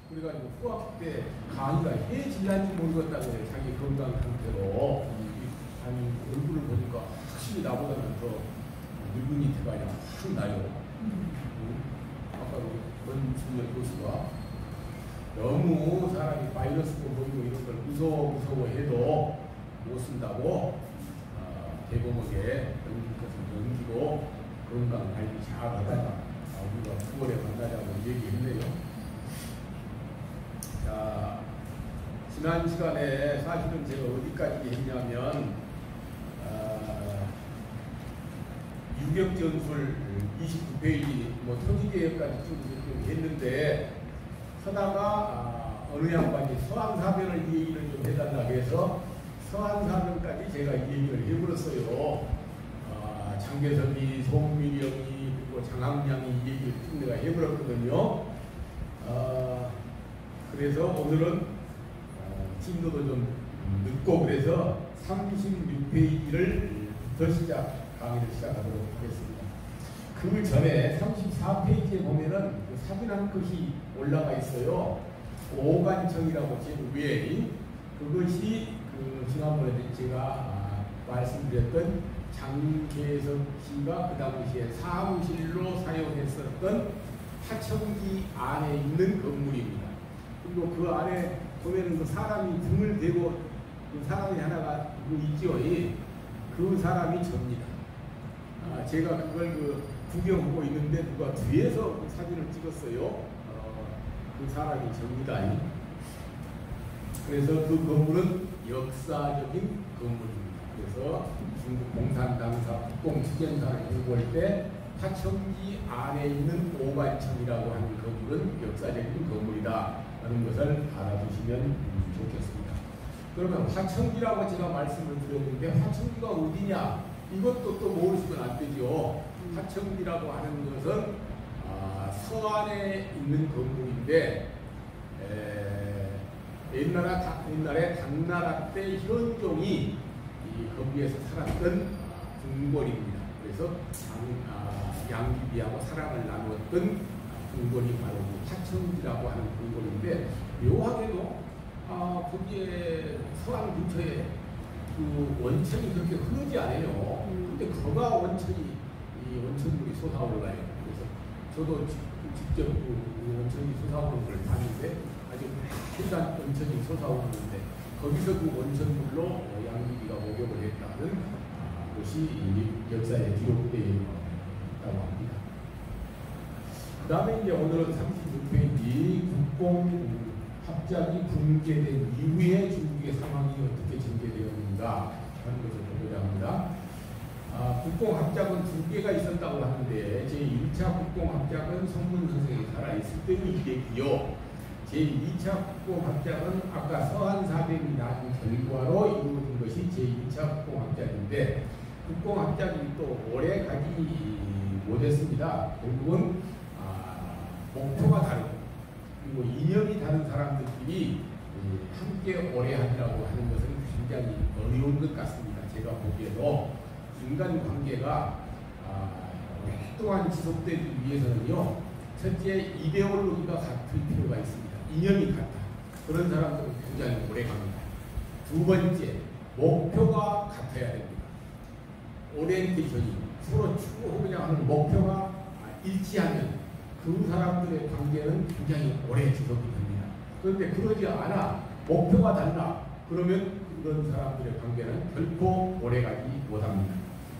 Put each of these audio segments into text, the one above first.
그래가지고 후학 때 강의가 해질란지 모르겠다고 해요. 자기 건강 상태로. 아니 얼굴을 보니까 확실히 나보다는 더 늙은이 티가 아니라 확 나요. 아까 권순열 교수가 너무 사람이 바이러스도 보이고 이런 걸 무서워해도 못 쓴다고 대범하게 넘길 것을 넘기고 건강 관리 잘 하다가 우리가 9월에 만나자고 얘기했네요. 자, 지난 시간에 사실은 제가 어디까지 했냐면 유격전술 29페이지 뭐 토지개혁까지 좀 했는데 하다가 어느 양반이 서한사변을 얘기를 좀 해달라고 해서 서한사변까지 제가 얘기를 해버렸어요. 장개섭이, 송민영이, 그리고 장학량이 얘기를 쭉 내가 해버렸거든요. 그래서 오늘은 진도도 좀 늦고 그래서 36페이지를 강의를 시작하도록 하겠습니다. 그 전에 34페이지에 보면은 그 사진 한 컷이 올라가 있어요. 오관청이라고 제 위에 그것이 그 지난번에 제가 말씀드렸던 장계석 씨가 그 당시에 사무실로 사용했었던 하청기 안에 있는 건물입니다. 그리고 그 안에 보면은 그 사람이 등을 대고 그 사람이 하나가 있죠. 그 사람이 접니다. 제가 그걸 구경하고 있는데 누가 뒤에서 그 사진을 찍었어요. 그 사람이 접니다. 그래서 그 건물은 역사적인 건물입니다. 그래서 중국 공산당사 국공투쟁사를 공부할 때 하청기 안에 있는 오관청이라고 하는 건물은 역사적인 건물이다 라는 것을 알아두시면 좋겠습니다. 그러면 화청기라고 제가 말씀을 드렸는데 화청기가 어디냐? 이것도 또 모르시면 안 되죠. 화청기라고 하는 것은 서안에 있는 건물인데 옛날에 당나라 때 현종이 거기에서 살았던 궁궐입니다. 그래서 양귀비하고 사랑을 나누었던 궁궐이 바로 화청기라고 하는 궁궐인데 묘하게도 거기에 서안 근처에 그 원천이 그렇게 흐르지 않아요. 근데 거가 원천물이 솟아올라요. 그래서 저도 직접 그 원천이 솟아오는 걸 봤는데 아주 큰 원천이 솟아오는데 거기서 그 원천물로 양귀비가 목욕을 했다는 것이 역사에 기록되어 있다고 합니다. 그 다음에 이제 오늘은 36페이지 국공합작이 붕괴된 이후에 중국의 상황이 어떻게 전개되었는가 하는 것을 보고자 합니다. 국공합작은 두 개가 있었다고 하는데 제1차 국공합작은 성문 선생이 살아있을 때는 이랬고요. 제2차 국공합작은 아까 서한사변이 나온 결과로 이루어진 것이 제2차 국공합작인데 국공합작이 또 오래 가지 못했습니다. 결국은 목표가 다르고 그리고 이념이 다른 사람들끼리 함께 오래 하리라고 하는 것은 굉장히 어려운 것 같습니다. 제가 보기에도 인간관계가 오랫동안 지속되기 위해서는요. 첫째, 이데올로기가 같을 필요가 있습니다. 이념이 같다. 그런 사람들은 굉장히 오래 갑니다. 두 번째, 목표가 같아야 됩니다. 오리엔테이션이 서로 추구하고자 하는 목표가 일치하면 그 사람들의 관계는 굉장히 오래 지속이 됩니다. 그런데 그러지 않아 목표가 달라 그러면 그런 사람들의 관계는 결코 오래가지 못합니다.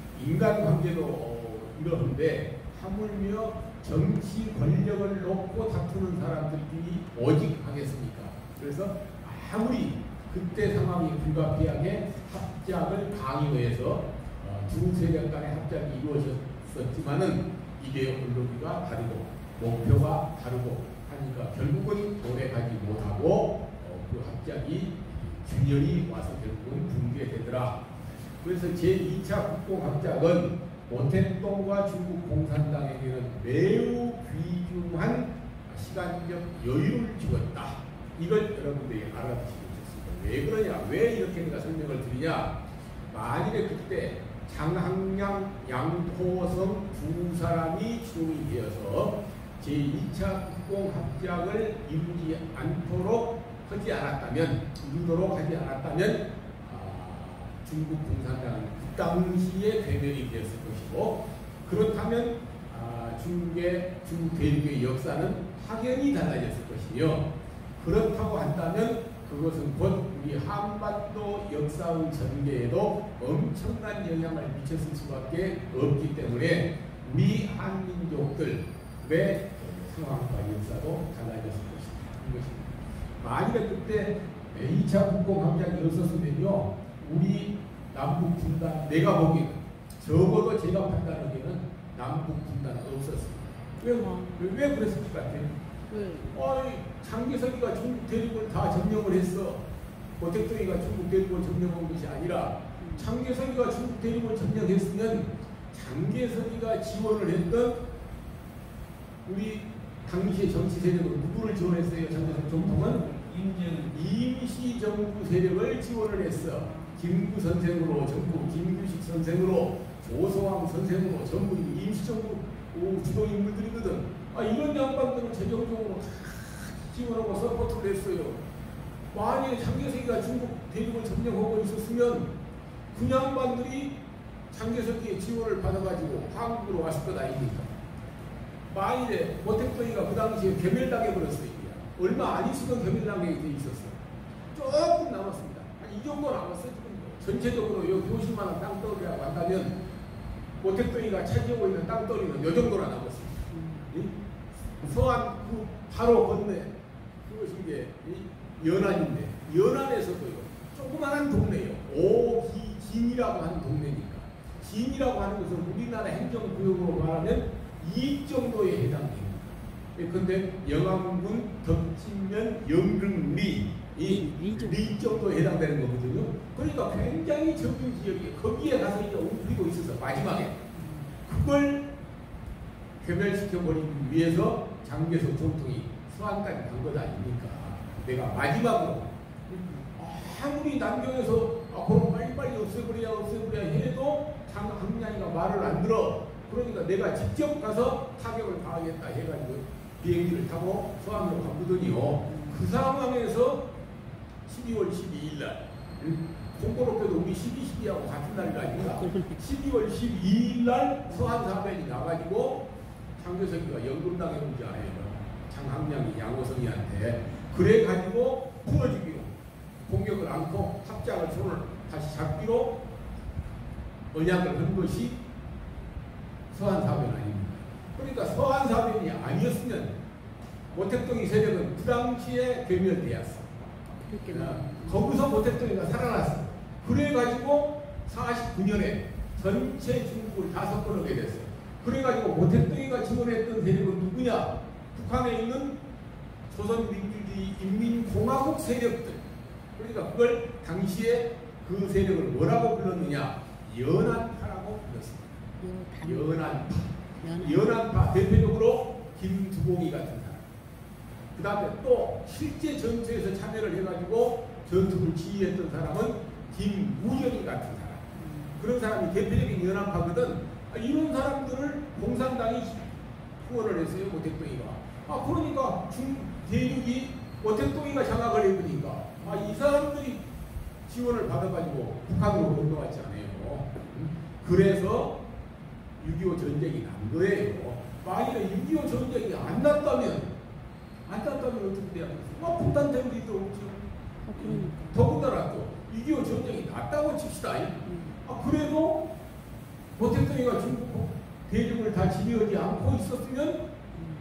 인간관계도 이러한데 하물며 정치 권력을 놓고 다투는 사람들끼리 오직 하겠습니까? 그래서 아무리 그때 상황이 불가피하게 합작을 강요해서 두 세력 간의 합작이 이루어졌었지만은 이데올로기가 다르고 목표가 다르고 하니까 결국은 오래가지 못하고 그 합작이 균열이 와서 결국은 붕괴되더라. 그래서 제2차 국공합작은 모택동과 중국 공산당에게는 매우 귀중한 시간적 여유를 주었다. 이걸 여러분들이 알아두시면 좋습니다. 왜 그러냐? 왜 이렇게 내가 설명을 드리냐? 만일에 그때 장학량, 양포성 두 사람이 추동이 되어서 제2차 국공합작을 이루지 않도록 하지 않았다면, 이루도록 하지 않았다면 중국 공산당은 그 당시에 괴멸이 되었을 것이고, 그렇다면 중국 대륙의 역사는 확연히 달라졌을 것이며, 그렇다고 한다면 그것은 곧 우리 한반도 역사의 전개에도 엄청난 영향을 미쳤을 수밖에 없기 때문에 우리 한민족들의 상황과 역사도 달라졌을 것입니다. 만일에 그때 2차 국공합작이 없었으면요, 우리 남북 분단, 내가 보기에는, 적어도 제가 판단하기에는 남북 분단은 없었습니다. 왜 그랬을 것 같아요? 장개석이가 중국 대륙을 다 점령을 했어. 고택동이가 중국 대륙을 점령한 것이 아니라, 장개석이가 중국 대륙을 점령했으면 장개석이가 지원을 했던 우리 당시의 정치 세력은 누구를 지원했어요? 장개석总统은 임시정부 세력을 지원을 했어. 김구 선생으로, 전부 김규식 선생으로, 조성왕 선생으로 전부 임시정부 주도 인물들이거든. 이런 양반들을 재정적으로 지원하고 서포트를 했어요. 만약에 장개석이가 중국 대륙을 점령하고 있었으면 그 양반들이 장개석이의 지원을 받아가지고 한국으로 왔을 것 아닙니까? 만일에 모택동이가 그 당시에 괴멸당해버렸어요. 얼마 안 있으면 괴멸당하게 돼 있었어요. 조금 남았습니다. 한 이 정도 남았어요. 전체적으로 여기 50만원 땅덩어리라고 한다면 모택동이가 차지하고 있는 땅덩어리는 이 정도나 남았습니다. 서안 그 바로 건네, 그것이 이제 연안인데, 연안에서도요, 조그마한 동네예요. 오기진이라고 하는 동네니까. 진이라고 하는 것은 우리나라 행정구역으로 말하면 이 정도에 해당됩니다. 그런데 영암군, 덕진면, 영릉리, 리 정도에 해당되는 거거든요. 그러니까 굉장히 적은 지역이 거기에 가서 이제 웅크리고 있어서 마지막에 그걸 괴멸시켜버리기 위해서 장개석总统이 서안까지 간 것 아닙니까? 내가 마지막으로 아무리 남경에서 그럼 빨리빨리 없애버려야 해도 장항량이가 말을 안 들어. 그러니까 내가 직접 가서 타격을 가하겠다 해가지고 비행기를 타고 서안으로 가거든요. 그 상황에서 12월 12일 날, 공교롭게도 우리 12.12하고 같은 날이 아닙니다. 12월 12일 날 서한사변이 나가지고 장개석이가 연금당해 온 줄 알아요. 장항량이 양호성이한테. 그래가지고 풀어주기로 공격을 않고 합작을 손을 다시 잡기로 언약을 한 것이 서한사변 아닙니다. 그러니까 서한사변이 아니었으면 모택동이 세력은 그 당시에 괴멸되었어. 거기서 모택동이가 살아났어. 그래가지고 49년에 전체 중국을 다 섞어놓게 됐어요. 그래가지고 모택동이가 지원했던 세력은 누구냐? 북한에 있는 조선민주주의 인민공화국 세력들. 그러니까 그걸 당시에 그 세력을 뭐라고 불렀느냐? 연안파라고 불렀습니다. 연안파. 대표적으로 김두봉이 같은 사람. 그 다음에 또 실제 전투에서 참여를 해가지고 전투를 지휘했던 사람은 김무정이 같은 사람. 그런 사람이 대표적인 연안파거든. 이런 사람들을 공산당이 후원을 했어요. 모택동이가. 그러니까 대륙이 모택동이가 장악을 해보니까 이 사람들이 지원을 받아가지고 북한으로 건너왔지 않아요. 그래서 6.25 전쟁이 난 거예요. 만약에 6.25 전쟁이 안 났다면 어떻게 돼야 되겠어요? 분단된 일도 없죠. 더군다나 또 6.25 전쟁이 났다고 칩시다. 그래도 모택동이가 중국 대륙을 다 지배하지 않고 있었으면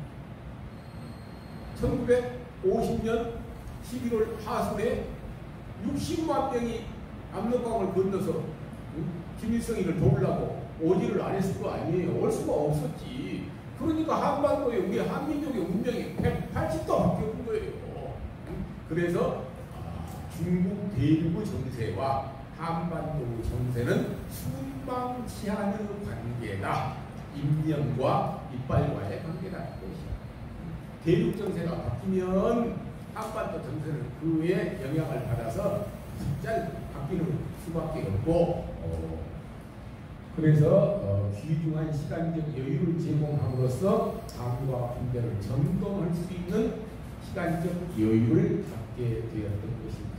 1950년 11월 하순에 60만 명이 압록강을 건너서 김일성이를 도우려고 오지를 안 했을 거 아니에요. 올 수가 없었지. 그러니까 한반도에 우리 한민족의 운명이 180도 바뀌었던 거예요. 그래서 중국 대륙의 정세와 한반도 정세는 순방치 않은 관계다. 인명과 이빨과의 관계다. 대륙 정세가 바뀌면 한반도 정세는 그에 영향을 받아서 바뀌는 수밖에 없고 그래서 귀중한 시간적 여유를 제공함으로써 강과 군대를 점검할 수 있는 시간적 여유를 갖게 되었던 것입니다.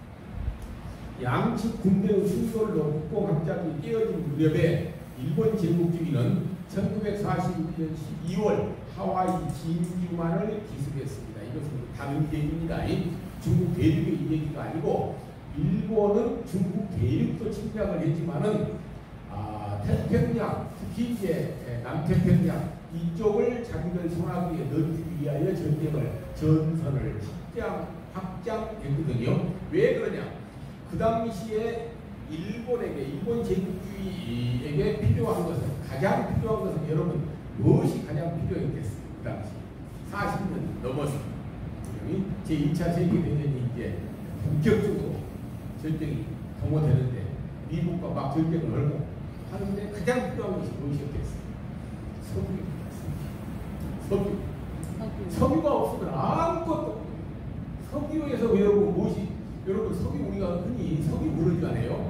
양측 군대의 충돌로 국공합작이 깨어진 무렵에 일본 제국주의는 1941년 12월 하와이 진주만을 기습했습니다. 이것은 다른 얘기입니다. 중국 대륙의 얘기가 아니고 일본은 중국 대륙도 침략을 했지만은 태평양, 특히 이제 남태평양 이쪽을 자기들 손아귀에 넣기 위하여 전선을 확장했거든요. 왜 그러냐? 그 당시에 일본 제국주의에게 필요한 것은, 가장 필요한 것은 여러분 무엇이 가장 필요했겠어요? 그 당시 40년 넘었습니다. 제2차 세계대전이 이제 본격적으로 전쟁이 동원되는데 미국과 막 전쟁을 걸고 하는데 가장 필요한 것이 무엇이었겠어요? 석유입니다. 석유가 없으면 아무것도 없어요. 석유에서 여러분 석유 우리가 흔히 석유 그러잖아요.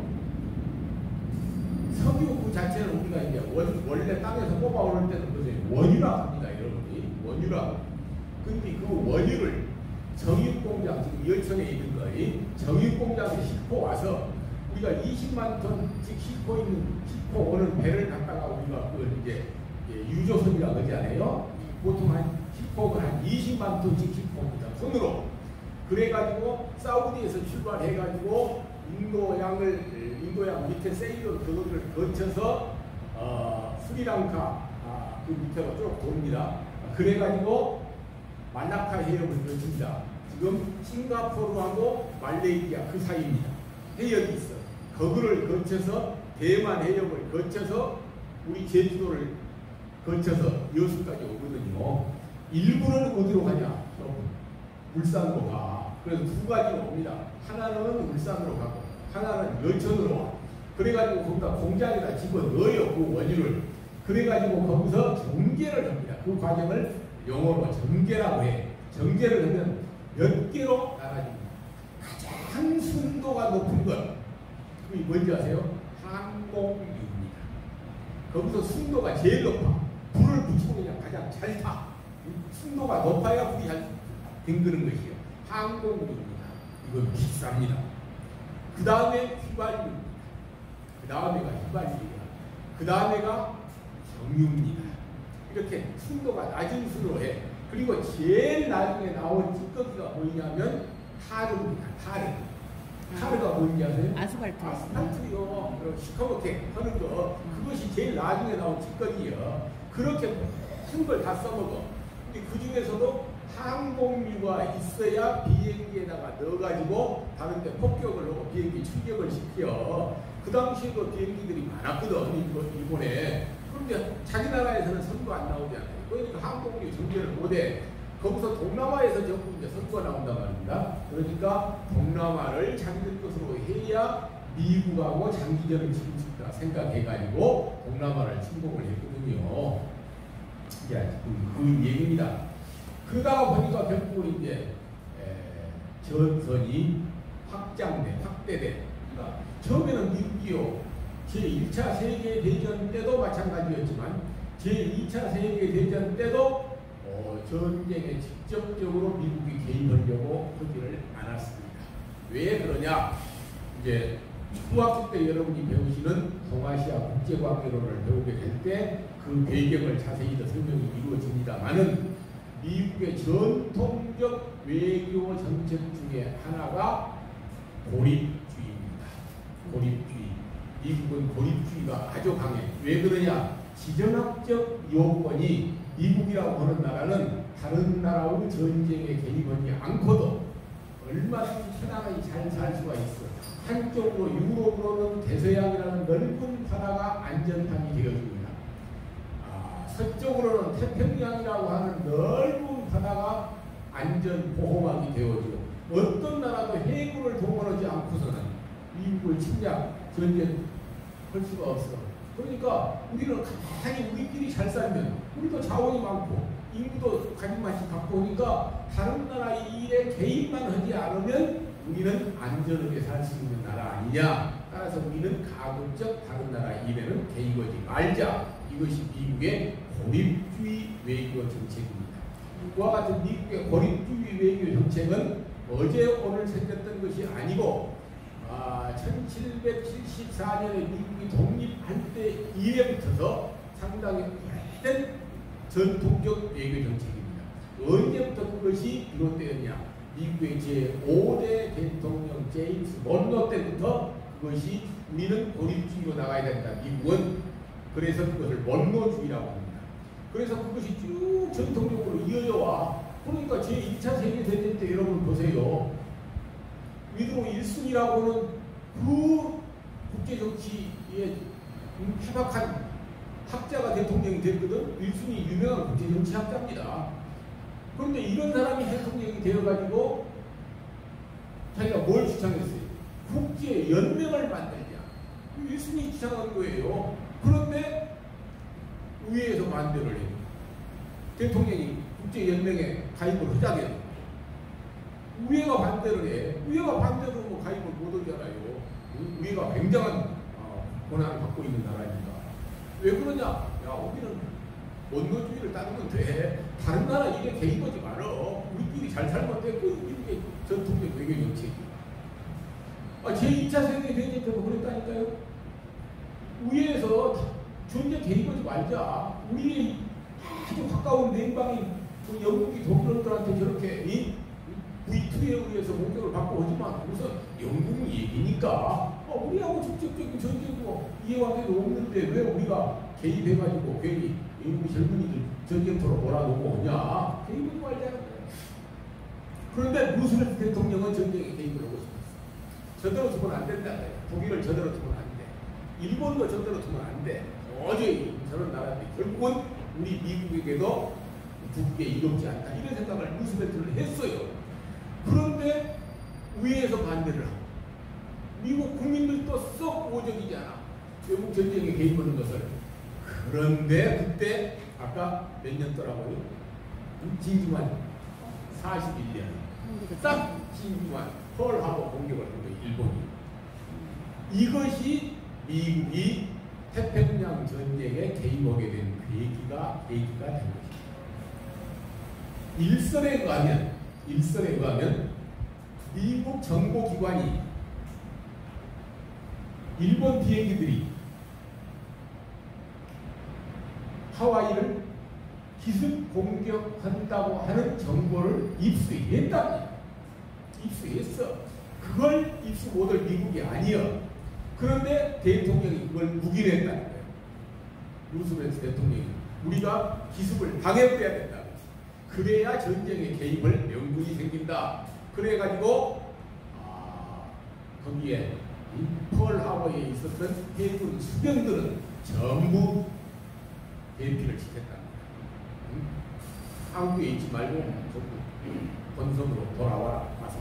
석유 그 자체는 우리가 이제 원래 땅에서 뽑아오를 때는 그것을 원유라고 합니다, 여러분이. 원유라고. 근데 그 원유를 정육공장, 지금 열천에 있는 거예요. 정육공장에 싣고 와서 우리가 20만 톤씩 싣고 오는 배를 갖다가 우리가 그걸 이제 유조선이라고 하지 않아요? 보통 싣고 한 20만 톤씩 싣고 옵니다. 손으로. 그래가지고 사우디에서 출발해가지고 인도양 밑에 세이론 그것을 거쳐서 스리랑카 그 밑으로 쭉 돕니다. 그래가지고 말라카 해협을 거칩니다. 지금 싱가포르하고 말레이시아 그 사이입니다. 해역이 있어. 거기를 거쳐서 대만 해협을 거쳐서 우리 제주도를 거쳐서 여수까지 오거든요. 일부는 어디로 가냐? 울산으로 가. 그래서 두 가지로 옵니다. 하나는 울산으로 가고 하나는 여천으로 와. 그래가지고 거기다 공장에다 집어넣어요. 그 원유를. 그래가지고 거기서 정제를 합니다. 그 과정을 영어로 정제라고 해. 정제를 하면 몇 개로 나눠집니다. 가장 순도가 높은 것. 그게 뭔지 아세요? 항공유입니다. 거기서 순도가 제일 높아. 불을 붙이고 그냥 가장 잘 타. 순도가 높아야 불이 잘 댕기는 것이에요. 항공유입니다. 이건 비쌉니다. 그 다음에 휘발유입니다. 그 다음에가 휘발유입니다. 그 다음에가 정유입니다. 이렇게 순도가 낮은 순으로 해. 그리고 제일 나중에 나온 찌꺼기가 뭐냐면 타르입니다. 타르가 뭔지 아세요? 아스팔트요. 시커멓게 하는 거. 그것이 제일 나중에 나온 찌꺼기예요. 그렇게 큰 걸 다 써먹어. 근데 그 중에서도 항공유가 있어야 비행기에다가 넣어가지고 다른데 폭격을 하고 비행기 출격을 시켜. 그 당시에도 비행기들이 많았거든, 일본에. 그런데 자기 나라에서는 선거 안 나오잖아요. 그러니까 항공유 정제를 못해. 거기서 동남아에서 전부 이제 선거가 나온단 말입니다. 그러니까 동남아를 자기들 것으로 해야 미국하고 장기전을 치를 수 있다 생각해가지고 동남아를 침공을 했거든요. 이제 그 얘기입니다. 그러다가 보니까 결국 이제 전선이 확대돼. 그러니까 처음에는 미국이요. 제1차 세계대전 때도 마찬가지였지만 제2차 세계대전 때도 전쟁에 직접적으로 미국이 개입하려고 하지를 않았습니다. 왜 그러냐? 이제 중학교 때 여러분이 배우시는 동아시아 국제관계론을 배우게 될 때 그 배경을 자세히 더 설명이 이루어집니다만은 미국의 전통적 외교 정책 중에 하나가 고립주의입니다. 고립주의. 미국은 고립주의가 아주 강해. 왜 그러냐? 지정학적 요건이 미국이라고 하는 나라는 다른 나라의 전쟁에 개입하지 않고도 얼마든지 편안하게 잘 살 수가 있어. 한쪽으로 유럽으로는 대서양이라는 넓은 바다가 안전함이 되어줍니다. 서쪽으로는 태평양이라고 하는 넓은 바다가 안전 보호막이 되어주고 어떤 나라도 해군을 동원하지 않고서는 미국을 침략 전쟁 할 수가 없어. 그러니까 우리는 가만히 우리끼리 잘 살면 우리도 자원이 많고 인구도 가진 맛이 갖고 오니까 다른 나라 일에 개입만 하지 않으면 우리는 안전하게 살 수 있는 나라 아니냐 따라서 우리는 가급적 다른 나라 일에는 개입하지 말자. 이것이 미국의 고립주의 외교 정책입니다. 이와 같은 미국의 고립주의 외교 정책은 어제 오늘 생겼던 것이 아니고 1774년에 미국이 독립할 때 이래부터서 상당히 오래된 전통적 외교 정책입니다. 언제부터 그것이 비롯되었냐? 미국의 제5대 대통령 제임스 먼로 때부터 그것이 우리는 고립주의로 나가야 된다. 미국은 그래서 그것을 먼로주의라고 합니다. 그래서 그것이 쭉 전통적으로 이어져 와. 그러니까 제2차 세계대전 때 여러분 보세요. 위드로 1순위라고는 그 국제정치에 해박한 학자가 대통령이 됐거든. 1순위 유명한 국제정치학자입니다. 그런데 이런 사람이 대통령이 되어가지고 자기가 뭘 주장했어요? 국제연맹을 만들자. 1순위 주장한 거예요. 그런데 의회에서 반대를 해요. 대통령이 국제연맹에 가입을 하자게요. 의회가 반대를 해. 의회가 반대로 뭐 가입을 못 하잖아요. 의회가 굉장한 권한을 갖고 있는 나라입니다. 왜 그러냐? 야, 우리는 원노주의를 따르면 돼. 다른 나라 일에 개입하지 말어. 우리끼리 잘 살면 돼. 이게 전통적 외교 정책이야. 제2차 세계대전 때도 그랬다니까요. 의회에서 전쟁 개입하지 말자. 우리의 아주 가까운 냉방인 영국이 독일들한테 저렇게 V2에 의해서 공격을 받고 오지만 우선 영국 얘기니까 우리하고 직접적인 전쟁도 이해관계도 없는데 왜 우리가 개입해가지고 괜히 영국 젊은이들 전쟁터로 몰아놓고 오냐. 개입하지 말자는 거예요. 그런데 루스벨트 대통령은 전쟁에 개입을 하고 싶었어. 저대로 두면 안 된다. 독일을 저대로 두면 안 돼. 일본도 저대로 두면 안 돼. 도저히 저런 나라들이 결국은 우리 미국에게도 북에 이롭지 않다. 이런 생각을 루스벨트는 했어요. 그런데 의회에서 반대를 하고 미국 국민들도 썩 오적이잖아. 외국 전쟁에 개입하는 것을. 그런데 그때 아까 몇 년 더라고요? 진주만 41년. 딱 진주만 펄하고 공격을 한 거예요. 일본이. 이것이 미국이 태평양 전쟁에 개입하게 된 계기가 된 것입니다. 일설에 의하면 미국 정보기관이 일본 비행기들이 하와이를 기습 공격한다고 하는 정보를 입수했답니다. 입수했어. 그걸 입수 못할 미국이 아니여. 그런데 대통령이 그걸 묵인했다는 거예요. 루스벨트 대통령이 우리가 기습을 당해버려야 된다. 그래야 전쟁에 개입할 명분이 생긴다. 그래가지고 거기에 펄하버에 있었던 해군 수병들은 전부 대피를 시켰답니다. 한국에 있지 말고 전부 본성으로 돌아와라. 와서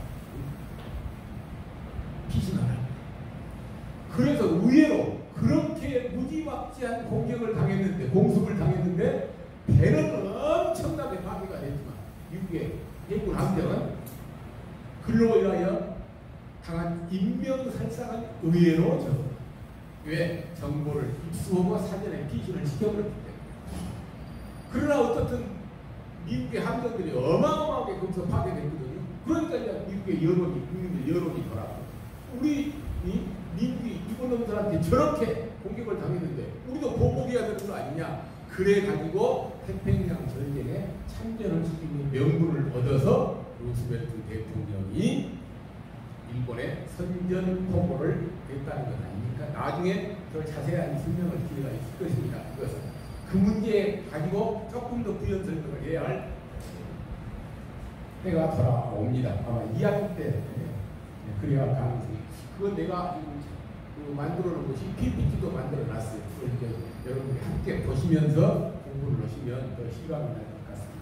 피신하라. 그래서 의외로 그렇게 무지막지한 공격을 당했는데, 공습을 당했는데 배는 엄청나게 파괴가 됐지만 미국의 해군 함정은 글로 인하여 당한 인명살상은 의외로 왜 정보를 입수하고 사전에 피신을 시켜버렸기 때문에. 그러나 어떻든 미국의 함정들이 어마어마하게 거기서 파괴됐거든요. 그러니까 이제 미국의 여론이, 국민들 여론이 더라고. 미국이 일본 놈들한테 저렇게 공격을 당했는데 우리도 보복해야 되는 거 아니냐. 그래가지고 태평양 전쟁에 참전할 수 있는 명분을 얻어서 루스벨트 대통령이 일본에 선전 포고를 했다는 것 아닙니까? 나중에 더 자세한 설명을 기회가 있을 것입니다. 그것은 그 문제 가지고 조금 더 부연 설명을 해야 할 때가 돌아옵니다. 아마 2학기 때 그래야 할 가능성이. 그건 내가 만들어 놓은 것이 PPT도 만들어 놨어요. 그걸 이제 여러분이 함께 보시면서 공부를 하시면 더 실감이 날 것 같습니다.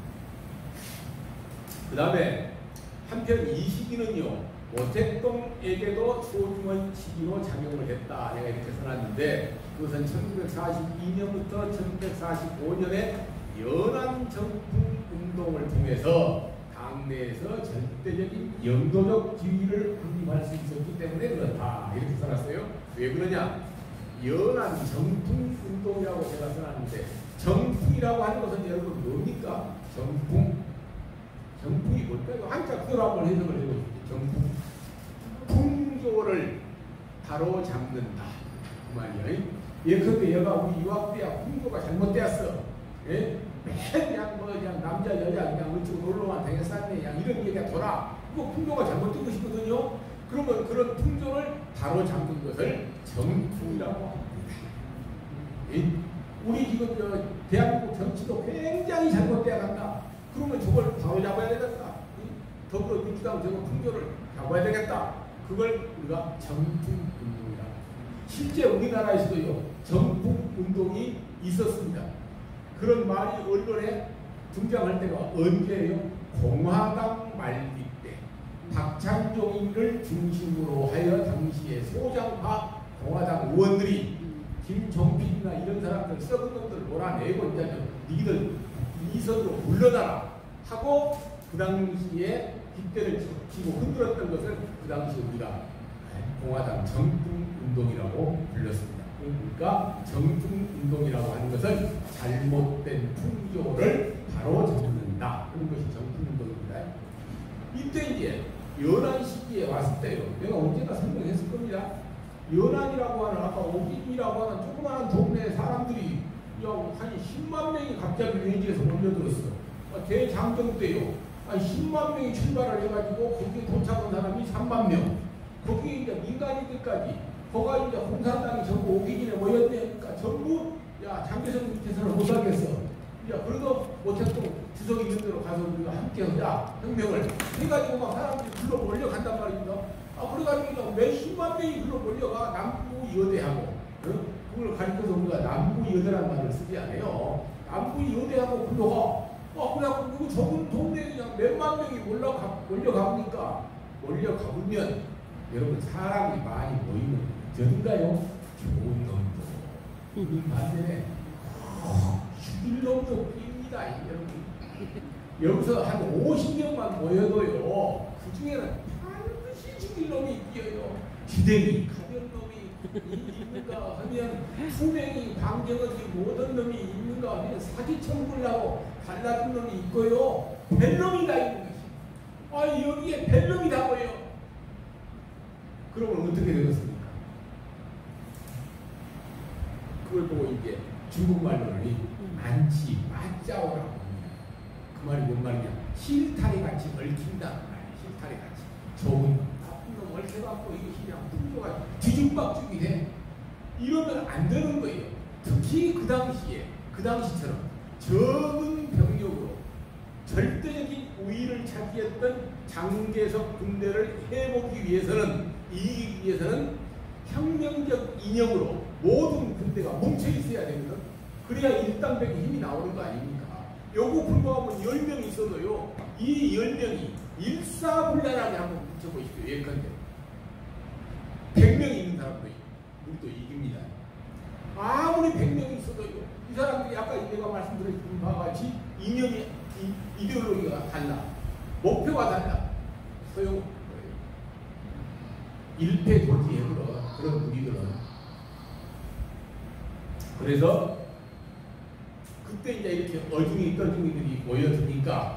그 다음에 한편 이 시기는요, 모택동에게도 소중한 시기로 작용을 했다. 내가 이렇게 써놨는데, 그것은 1942년부터 1945년에 연안정풍 운동을 통해서 왕래에서 절대적인 영도적 지위를 확립할 수 있었기 때문에 그렇다. 이렇게 써놨어요. 왜 그러냐? 연한 정풍운동이라고 제가 써놨는데, 정풍이라고 하는 것은 여러분 뭡니까? 정풍. 정풍이 뭘까요? 한자 그대로 한번 해석을 해보십시오. 정풍. 풍조를 바로 잡는다. 그 말이야. 예컨대 얘가 우리 유학 때야 풍조가 잘못되었어. 예? 그냥 뭐 그냥 남자 여자 그냥 어쩌고 놀러만 다녔었네. 그냥 이런 얘기가 돌아. 그거 풍조가 잘못된 것이거든요. 그러면 그런 풍조를 바로 잡는 것을 정풍이라고 합니다. 예? 우리 지금 저 대한민국 정치도 굉장히 잘못되어 간다. 그러면 저걸 바로 잡아야 되겠다. 더불어민주당 저거 풍조를 잡아야 되겠다. 그걸 우리가 정풍운동이라고. 실제 우리나라에서도요 정풍운동이 있었습니다. 그런 말이 언론에 등장할 때가 언제예요? 공화당 말기 때 박찬종을 중심으로 하여 당시에 소장파 공화당 의원들이 김종필이나 이런 사람들 썩은 놈들 몰아내고 이제 니들 이선으로 물러나라 하고 그 당시에 깃대를 치고 흔들었던 것을 그 당시 우리가 공화당 정풍운동이라고 불렀습니다. 그러니까 정풍운동이라고 하는 것은 잘못된 풍조를 바로 잡는다. 그런 것이 정풍운동입니다. 이때 이제 연안 시기에 왔을 때요. 내가 언제나 설명했을 겁니다. 연안이라고 하는 아까 오김이라고 하는 조그마한 동네 사람들이 한 10만 명이 갑자기 외지에서 몰려들었어. 대장정 때요. 한 10만 명이 출발을 해가지고 거기에 도착한 사람이 3만 명. 거기에 이제 민간인들까지 거가 이제 공산당이 전부 오기진에 모였으니까 전부 야 장개성 밑에서는 못하겠어. 야 그래도 모택동 주석 있는 데로 가서 우리가 함께 하자 혁명을 해가지고 막 사람들이 불러 몰려간단 말입니다. 그래가지고 몇십만 명이 불러 몰려가 남부여대하고 그걸 가리켜서 우리가 남부여대라는 말을 쓰지 않아요. 남부여대하고 불러가. 그래갖고 그 좁은 동네에 그냥 몇만 명이 몰려가보니까 몰려가보면 여러분 사람이 많이 모이면 저든가요? 좋은 놈도 반면에 죽일 놈도 낍니다. 여러분 여기서 한 50명만 모여도요 그 중에는 반드시 죽일 놈이 뛰어요. 기대기 가벼운 놈이 있는가 하면 투명이 방정어지 모든 놈이 있는가 하면 사기청구를 달라진 놈이 있고요. 벨놈이 다 있는 것이. 여기에 벨놈이 다 보여. 그러면 어떻게 되겠습니까? 그걸 보고 이제 중국말로는 안치 맞자오라고 합니다. 그 말이 뭔 말이냐? 실타리 같이 얽힌다. 실타리 같이. 좋은 나쁜 놈 얽혀갖고 이게 그냥 풍조가 뒤죽박죽이 돼. 이러면 안 되는 거예요. 특히 그 당시처럼 적은 병력으로 절대적인 우위를 차지했던 장개석 군대를 해보기 위해서는 이기기 위해서는 혁명적 이념으로 모든 군대가 뭉쳐 있어야 되거든. 그래야 일당백의 힘이 나오는 거 아닙니까? 요거 불구하고 10명이 있어도요 이 10명이 일사불란하게 한번 뭉쳐보십시오. 예컨대 100명이 있는 사람도 우리도 이깁니다. 아무리 100명이 있어도요 이 사람들이 아까 내가 말씀드린 바와 같이 이념이 이데올로기가 달라. 목표가 달라. 소용 일패돌기해버려 그런 무리들은. 그래서 그때 이제 이렇게 어중이 떠중이들이 모여드니까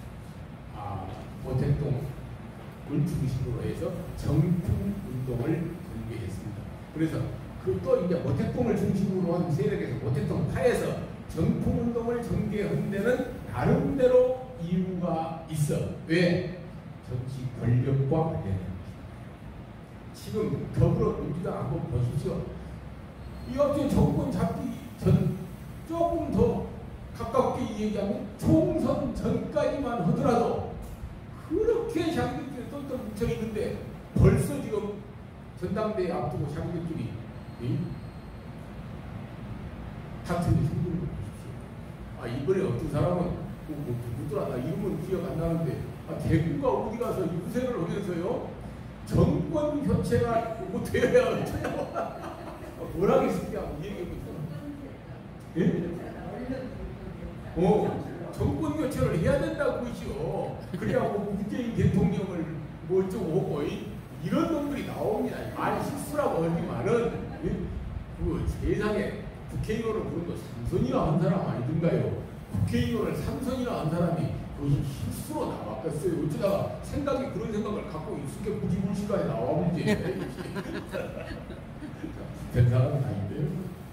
모택동을 중심으로 해서 정풍운동을 전개했습니다. 그래서 또 이제 모택동을 중심으로 한 세력에서 모택동 파에서 정풍운동을 전개한 데는 나름대로 이유가 있어. 왜? 정치 권력과 관련된 것이다. 지금 더불어민주당 한번 보십시오. 이 어떻게 정권 잡기 전 조금 더 가깝게 얘기하면 총선 전까지만 하더라도 그렇게 자기들끼리 똘똘 뭉쳐 있는데 벌써 지금 전당대회 앞두고 자기들끼리 다툼이 생기는 거 보십시오. 이번에 어떤 사람은 누구더라 나 이름은 기억 안 나는데 대구가 어디 가서 유세를 하면서요 정권 교체가 되어야 어쩌냐고 뭐라겠습니까? 얘기해보죠. 예? 정권 교체를 해야 된다고 그러시오. 그래갖고 문재인 대통령을 뭐 어쩌고 하고 이런 놈들이 나옵니다. 말 실수라고 하지만은 그 세상에 국회의원을 부른 거 삼선이나 한 사람 아니던가요? 국회의원을 삼선이나 한 사람이 그것이 실수로 나왔겠어요. 어쩌다가 생각이 그런 생각을 갖고 있을게 굳이 물시간에 나와보지. 된 사람은 아닌데요.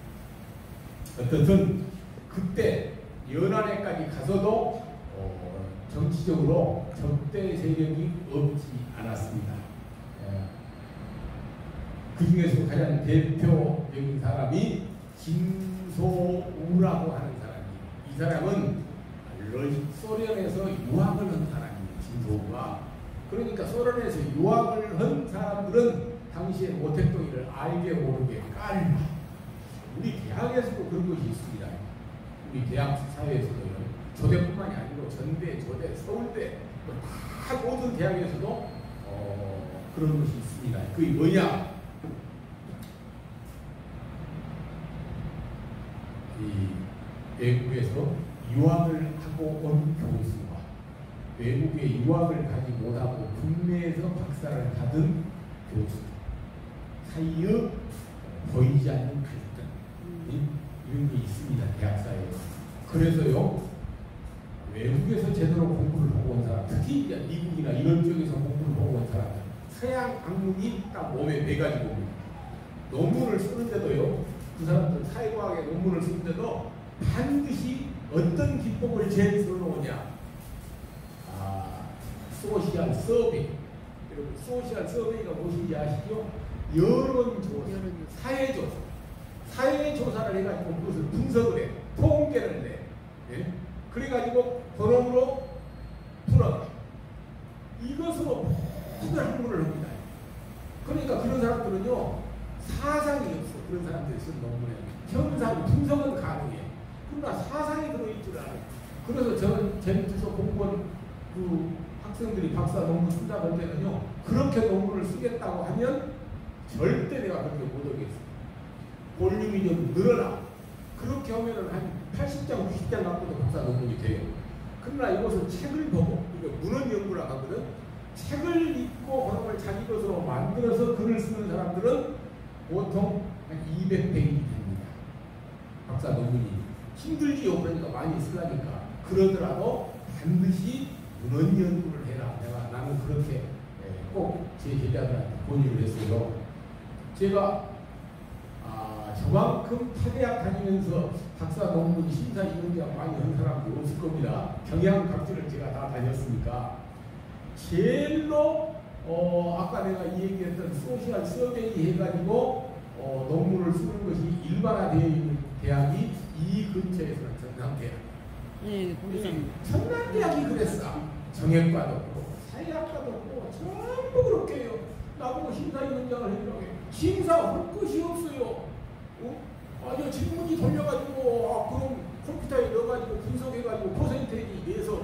어떻든 그때 연안에까지 가서도 정치적으로 적대 세력이 없지 않았습니다. 그 중에서 가장 대표적인 사람이 김소우라고 하는 사람이에요. 이 사람은 소련에서 유학을 한 사람이에요. 김소우가. 그러니까 소련에서 유학을 한 사람들은 당시에 모택동이를 알게 모르게 깔마. 우리 대학에서도 그런 것이 있습니다. 우리 대학 사회에서도요. 조대뿐만이 아니고 전대, 조대, 서울대 다 모든 대학에서도 그런 것이 있습니다. 그게 뭐냐? 이 외국에서 유학을 하고 온 교수와 외국에 유학을 가지 못하고 국내에서 박사를 받은 교수 사이의 보이지 않는 갈등 이런 게 있습니다. 대학사회에서. 그래서요 외국에서 제대로 공부를 하고 온 사람, 특히 이제 미국이나 이런 쪽에서 공부를 하고 온 사람들 서양 학문이 딱 몸에 배가지고 논문을 쓰는데도요 그 사람들 사회과학의 논문을 쓰는데도 반드시 어떤 기법을 제일 써놓으냐? 소셜 서베이. 여러분 소셜 서베이가 무엇인지 아시죠? 여론조사, 사회조사. 사회조사를 해가지고 그것을 분석을 해. 통계를 내. 예? 그래가지고 번호로 풀어가. 이것으로 모든 학문을 합니다. 그러니까 그런 사람들은요 사상이 없어. 그런 사람들이 쓴 논문에 현상, 분석은 가능해. 그러나 사상이 들어있지를 않아요. 그래서 저는 제 밑에서 공부한 그 학생들이 박사 논문 쓴다고 할 때는요 그렇게 논문을 쓰겠다고 하면 절대 내가 그렇게 못하겠어. 볼륨이 좀 늘어나. 그렇게 하면은 한 80장, 90장 갖고도 박사 논문이 돼요. 그러나 이것은 책을 보고, 이거 문헌 연구라 하거든. 책을 읽고 그런 자기 것으로 만들어서 글을 쓰는 사람들은 보통 한 200페이지 됩니다. 박사 논문이. 힘들지요. 그러니까 많이 쓰라니까. 그러더라도 반드시 문헌 연구를 해라. 나는 그렇게 꼭 제 제자들한테 권유를 했어요. 제가 저만큼 타대학 다니면서 박사 논문 심사 이런 게 많이 한 사람도 없을 겁니다. 경향 각지를 제가 다 다녔으니까. 제일로 아까 내가 이 얘기했던 소셜 서베이 해가지고 논문을 쓰는 것이 일반화되어 있는 대학이 이 근처에서는 전남대학. 네, 전남대학이 그랬어. 정형과도 없고 사회학과도 없고 전부 그렇게 해요. 나보고 심사위원장을 해주라고 해요. 심사할 것이 없어요. 아니 질문지 돌려가지고 그럼 컴퓨터에 넣어가지고 분석해가지고 퍼센테이지 내서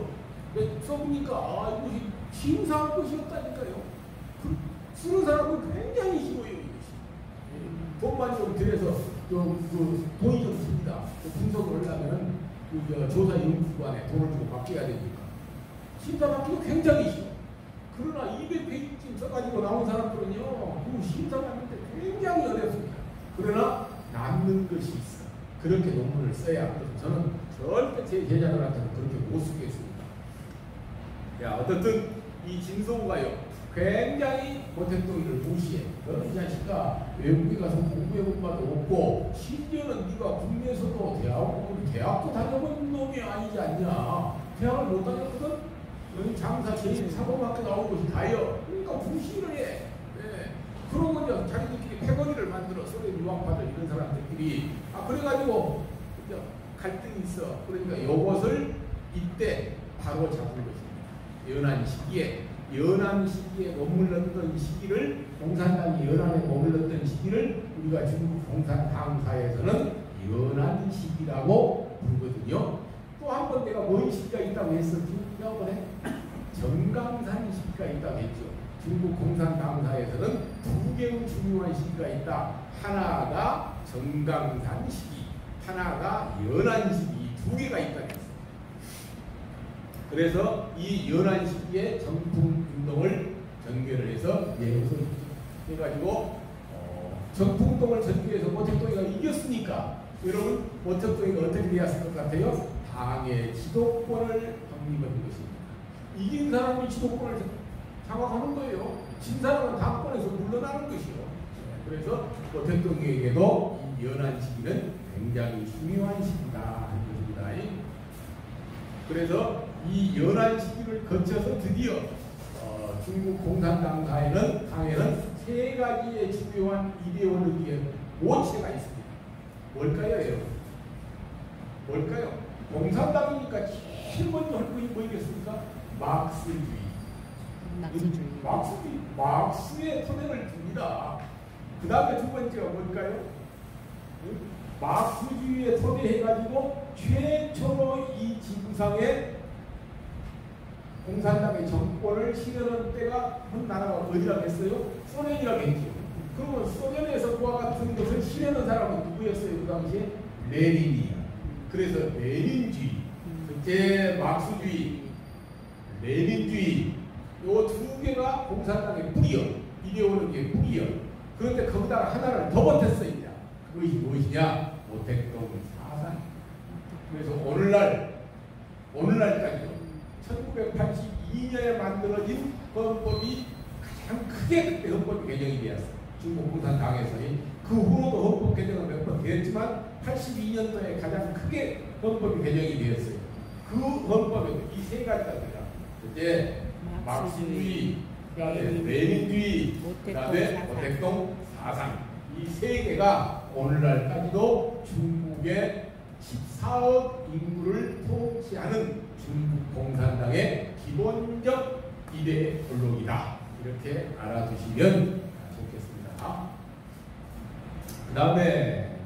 써보니까 이것이 심사할 것이 없다니까요. 쓰는 사람은 굉장히 쉬워요. 이것이. 돈만 좀 들여서 돈이 좀 듭니다. 분석을 하려면 조사 연구관에 돈을 주고 맡겨야 되니까. 심사 맡기고 굉장히 쉬워. 그러나 200페이지쯤 써가지고 나온 사람들은요, 그 심사 받는데 굉장히 어렵습니다. 그러나 남는 것이 있어. 그렇게 논문을 써야 하거든요. 저는 절대 제 제자들한테는 그렇게 못 쓰겠습니다. 야, 어떻든 이 진성우가요, 굉장히 모택동이를 무시해. 너는 이 자식아 외국에 가서 공부해본 바도 없고 심지어는 네가 국내에서도 대학도 다녀본 놈이 아니지 않냐. 대학을 못 다녔거든? 여기 장사 제일 사범학교 나온 것이 다요. 그러니까 무시를 해. 네. 그러고 이제 자기들끼리 패거리를 만들어. 소련 유학파들 이런 사람들끼리. 그래가지고 이제 갈등이 있어. 그러니까 이것을 이때 바로 잡은 것입니다. 연한 시기에 머물렀던 시기를, 공산당이 연안에 머물렀던 시기를 우리가 중국 공산당사에서는 연한 시기라고 부르거든요. 또 한 번 내가 뭔 시기가 있다고 했었지? 지난번에 정강산 시기가 있다고 했죠. 중국 공산당사에서는 두 개의 중요한 시기가 있다. 하나가 정강산 시기, 하나가 연한 시기, 두 개가 있다고 했어요. 그래서 이 연한 시기에 정풍운동을 전개를 해서 해가지고 정풍운동을 전개해서 모택동이가 이겼으니까 여러분 모택동이가 어떻게 되었을 것 같아요? 당의 지도권을 확립한 것입니다. 이긴 사람이 지도권을 장악하는 거예요. 진 사람은 당권에서 물러나는 것이요. 그래서 모택동에게도 이 연한 시기는 굉장히 중요한 시기다 하는 것입니다. 그래서 이 연한 시기를 거쳐서 드디어 중국 공산당 당에는 세 가지의 주요한 이데올로기의 모체가 있습니다. 뭘까요, 여러분? 뭘까요? 공산당이니까 제일 먼저 할 것이 뭐겠습니까? 마르크스주의. 마르크스의 토대를 둡니다. 그 다음에 두 번째가 뭘까요? 마르크스주의에 토대해가지고 최초로 이 지구상에 공산당의 정권을 실현한 때가 한 나라가 어디라고 했어요? 소련이라고 했죠. 그러면 소련에서 그와 같은 것을 실현한 사람은 누구였어요? 그 당시에? 레닌이야. 그래서 레닌주의, 그때 마르크스주의, 레닌주의 요 두 개가 공산당의 뿌리요. 이데올로기의 뿌리요. 그런데 거기다가 하나를 더 보탰어요. 그것이 무엇이냐? 모택동 사상. 그래서 오늘날까지도 1982년에 만들어진 헌법이 가장 크게 그때 헌법 개정이 되었어요. 중국 공산당에서의 그 후로도 헌법 개정은 몇 번 되었지만 82년도에 가장 크게 헌법이 개정이 되었어요. 그 헌법에 이 세 가지가 됩니다. 그때 마르크스주의, 그다음에 레닌주의, 그다음에 모택동 사상 이 세 개가 오늘날까지도 중국의 14억 인구를 통치하는 중국 공산당의 기본적 이데올로기다. 이렇게 알아두시면 좋겠습니다. 그 다음에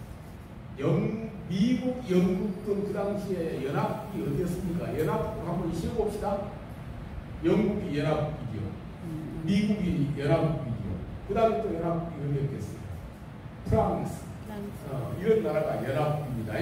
미국, 영국 등 그 당시에 연합국이 어디였습니까? 연합국 한번 쉬어봅시다. 영국이 연합국이죠. 미국이 연합국이죠. 그 다음에 또 연합국이 어디였겠어요? 프랑스. 이런 나라가 연합국입니다.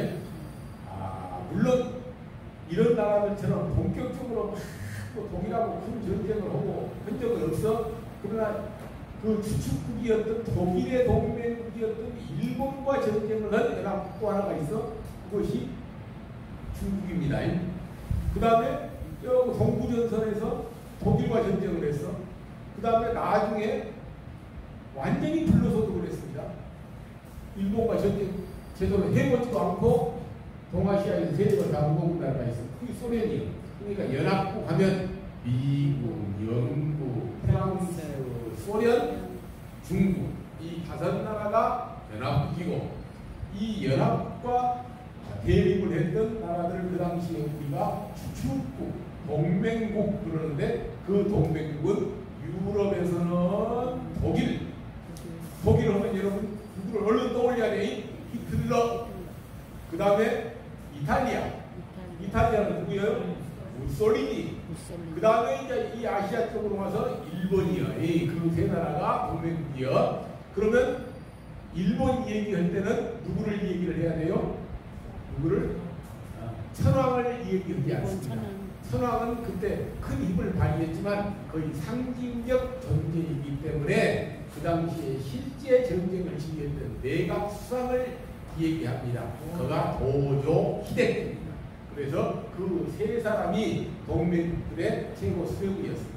물론 이런 나라들처럼 본격적으로 뭐 독일하고 큰 전쟁을 하고 한 적은 없어. 그러나 그 주축국이었던 독일의 동맹국이었던 일본과 전쟁을 한 연합국도 하나가 있어. 그것이 중국입니다. 그 다음에 동부전선에서 독일과 전쟁을 했어. 그 다음에 나중에 완전히 불러서도 그랬습니다. 일본과 전쟁 제대로 해보지도 않고 동아시아에서 세력을 다 무거운 나라가 있어. 그게 소련이에요. 그러니까 연합국 하면 미국, 영국, 프랑스, 소련, 중국 이 다섯 나라가 연합국이고 이 연합국과 대립을 했던 나라들을 그 당시에 우리가 주축국, 동맹국 그러는데 그 동맹국은 유럽에서는 독일 하면 여러분 누구를 얼른 떠올려야 돼? 히틀러. 그 다음에 이탈리아는 누구예요? 무솔리니. 그 다음에 이제 이 아시아 쪽으로 와서 일본이요. 그 세 나라가 동맹국이요. 그러면 일본 얘기할 때는 누구를 얘기를 해야 돼요? 누구를? 천황을 얘기하지 않습니다. 천황은 그때 큰 힘을 발휘했지만 거의 상징적 존재이기 때문에 그 당시에 실제 전쟁을 지휘했던 내각 수상을 얘기합니다. 그가 도조 히데키입니다. 그래서 그 세 사람이 동맹국들의 최고 수령이었습니다.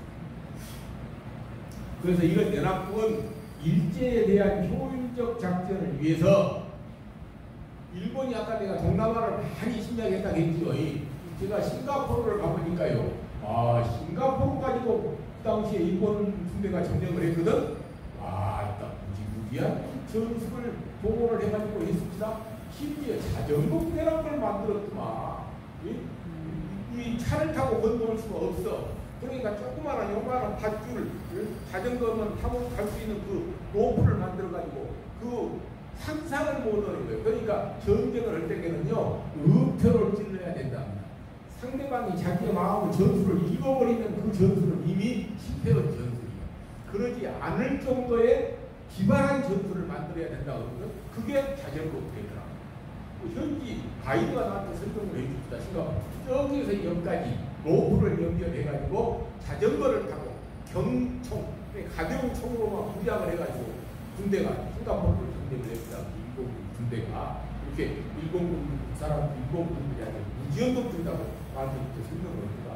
그래서 이런 연합국은 일제에 대한 효율적 작전을 위해서 일본이 아까 내가 동남아를 많이 침략했다고 했죠. 제가 싱가포르를 가보니까요. 싱가포르 가지고 그 당시에 일본 군대가 점령을 했거든. 딱 무지무지한 전술을 동원을 해가지고 했습니다. 심지어 자전거 부대라는 걸 만들었더만. 이 차를 타고 건너올 수가 없어. 그러니까 조그마한 요만한 밧줄, 자전거만 타고 갈 수 있는 그 로프를 만들어가지고 그 상상을 못 하는 거예요. 그러니까 전쟁을 할 때에는요, 음표를 찔러야 된답니다. 상대방이 자기의 마음의 전술을 잃어버리면 그 전술은 이미 실패한 전술이에요. 그러지 않을 정도의 기발한 전술을 만들어야 된다고 그러거든. 그게 자전거 부대더라고요. 현지 가이드가 나한테 설명을 해줍니다. 저기에서 여기까지 로프를 연결해가지고 자전거를 타고 경총, 가벼운 총으로만 무장을 해가지고 군대가 싱가포르를 점령을 했다. 일본 군대가 이렇게 일본군 사람, 일본군들이 아니라 무지연독들이라고 나한테 이렇게 설명을 합니다.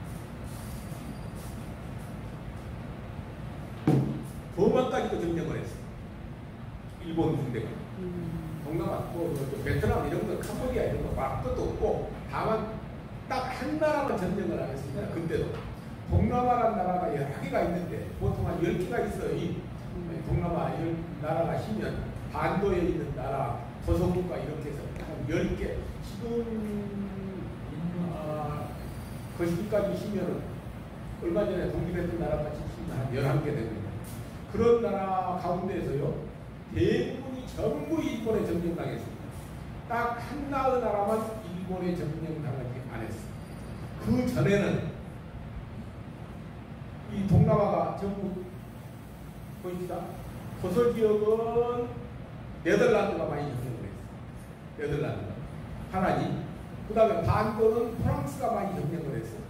버마까지도 점령을 했어. 일본 군대가. 동남아, 베트남 이런 거, 캄보디아 이런 거 막 것도 없고, 다만 딱 한 나라만 점령을 하겠습니다. 그때도. 동남아라는 나라가 여러 개가 있는데, 보통 한 10개가 있어요. 이 동남아 나라가 힘면, 반도에 있는 나라, 도서국가 이렇게 해서 한 10개. 지금, 거시기까지 힘면은, 얼마 전에 독립했던 나라까지 힘면 한 11개 됩니다. 그런 나라 가운데에서요, 대부분이 전부 일본에 점령당했습니다. 딱 한나의 나라만 일본에 점령당하지 않았습니다. 그 전에는 이 동남아가 전부 보입니다. 도서 지역은 네덜란드가 많이 점령을 했어요. 네덜란드가 하나니, 그 다음에 반도는 프랑스가 많이 점령을 했어요.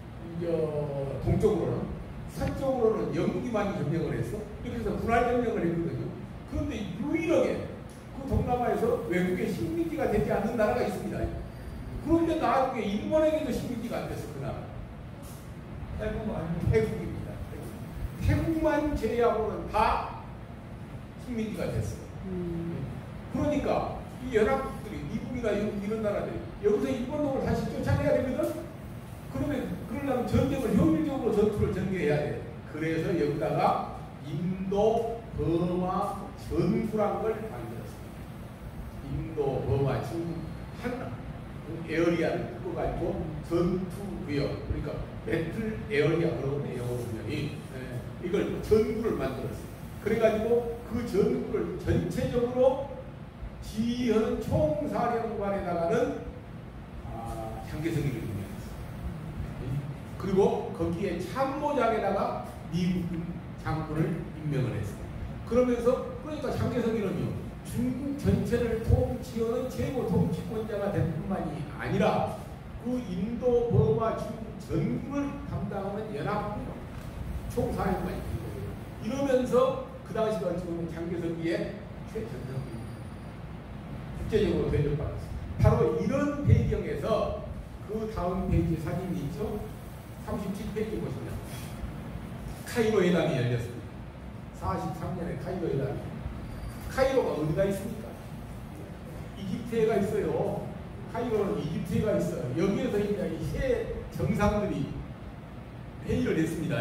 동쪽으로는, 서쪽으로는 영국이 많이 점령을 했어. 이렇게 해서 분할 점령을 했거든요. 그런데 유일하게 그 동남아에서 외국의 식민지가 되지 않는 나라가 있습니다. 그런데 나중에 일본에게도 식민지가 안 됐어, 그 나라. 태국입니다. 태국만 제외하고는 다 식민지가 됐어요. 그러니까 이 연합국들이, 미국이나 이런 나라들이 여기서 일본놈을 다시 쫓아내야 되거든? 그러려면 전쟁을 효율적으로 전투를 전개해야 돼. 그래서 여기다가 인도, 버마, 전구란 걸 만들었습니다. 인도, 버마, 중국, 한 에어리아를 묶어가지고 전투구역, 그러니까 배틀 에어리아 그러거든요, 영어 분명히. 이걸 전구를 만들었어요. 그래가지고 그 전구를 전체적으로 지휘하는 총사령관에다가는 장개성이를 임명했어요. 그리고 거기에 참모장에다가 미국 장군을 임명을 했어요. 그러니까 장개성이는요, 중국 전체를 통치하는 최고 통치권자가 될 뿐만이 아니라 그 인도, 버마, 중국 전국을 담당하는 연합군 총사령관이 된 거예요. 이러면서 그 당시가 지금 장개성기의 최전성기입니다. 국제적으로 대접받았어요. 바로 이런 배경에서 그 다음 페이지 사진이 있죠? 37페이지 보시면 카이로 회담이 열렸습니다. 43년에 카이로 회담이. 카이로가 어디가 있습니까? 이집트에가 있어요. 카이로는 이집트에가 있어요. 여기에서 이제 세 정상들이 회의를 했습니다.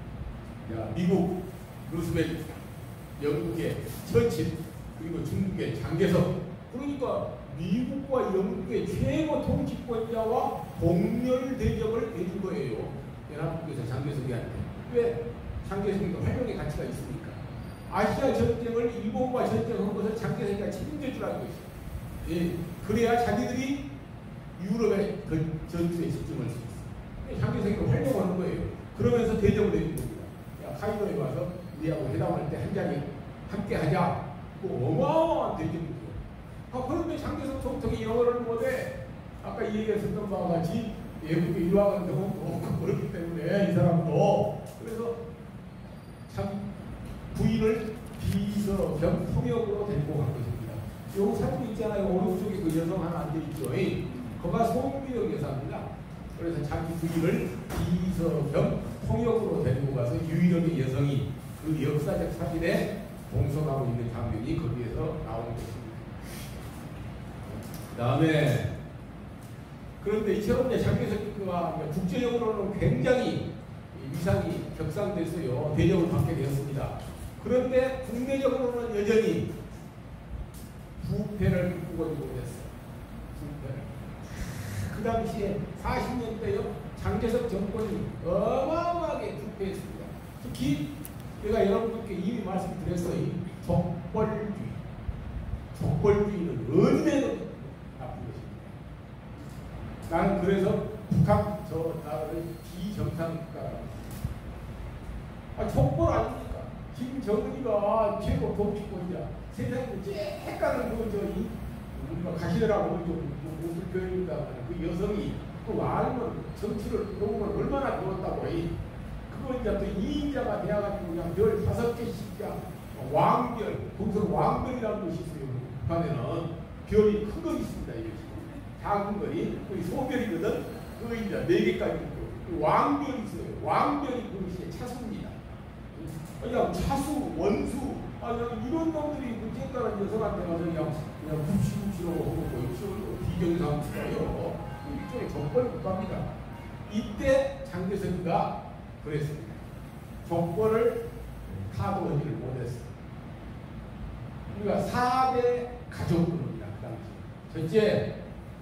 미국 루스벨트, 영국의 처칠, 그리고 중국의 장개석. 그러니까 미국과 영국의 최고 통치권자와 동렬 대접을 해준 거예요. 연합국에서 장개석이한테. 왜? 장개석이가 활용의 가치가 있으니까. 아시아 전쟁을 일본과 전쟁한 것을 장개석이가 책임져 주라는 것이죠. 예, 그래야 자기들이 유럽의 전투에 집중할 수 있어요. 장개석이가 활용하는 거예요. 그러면서 대접을 해준 겁니다. 야, 카이로에 와서 우리하고 회담할 때 한 자리 함께 하자. 그 어마어마한 대접이죠. 그런데 장개석 총통이 영어를 못해. 아까 이 얘기했었던 바와 같이 외국에 유학한 경우는 없고 그렇기 때문에 이 사람도. 그래서 참 부인을 비서 겸 통역으로 데리고 간 것입니다. 요 사진 있잖아요. 오른쪽에 그 여성 하나 앉아있죠. 거가 송미영 여사입니다. 그래서 자기 부인을 비서 겸 통역으로 데리고 가서 유일하게 여성이 그 역사적 사진에 동석하고 있는 장면이 거기에서 나오는 것입니다. 그 다음에 그런데 이처럼 장개석과 국제적으로는 굉장히 위상이 격상됐어요. 대접을 받게 되었습니다. 그런데 국내적으로는 여전히 부패를 꿈꾸고 있었어요. 부패를. 그 당시에 40년대요. 장개석 정권이 어마어마하게 부패했습니다. 특히 제가 여러분들께 이미 말씀드렸어요. 족벌주의. 족벌주의는 얼마나 나쁜 것입니다. 나는 그래서 북한 저 나라를 비정상국가라고 했습니다. 족벌 아닙니까? 김정은이가 최고 통치권자, 세상에 제일 가는 우리가 가시더라고 좀 옷을 표현합니다만 그 여성이 그 알면 정치를 배우면 얼마나 배웠다고. 그거 이제 또 2인자가 되어가지고 그냥 별 5개씩 왕별, 거기서 왕별이라는 것이 있어요. 북한에는 별이 큰 거 있습니다. 이게 작은 별이 소별이거든. 그거 이제 4개까지 있고 왕별이 있어요. 왕별이 그것이 차수입니다. 그냥 차수, 원수, 이런 놈들이 그 쟁가는 여성한테 가서 그냥 굽시굽시라고 하고 비정상치가요. 일종의 정권이 국가입니다. 이때 장개석이가 그랬습니다. 정권을 타도하지를 못했어요. 우리가 4대 가족입니다. 그 당시. 첫째,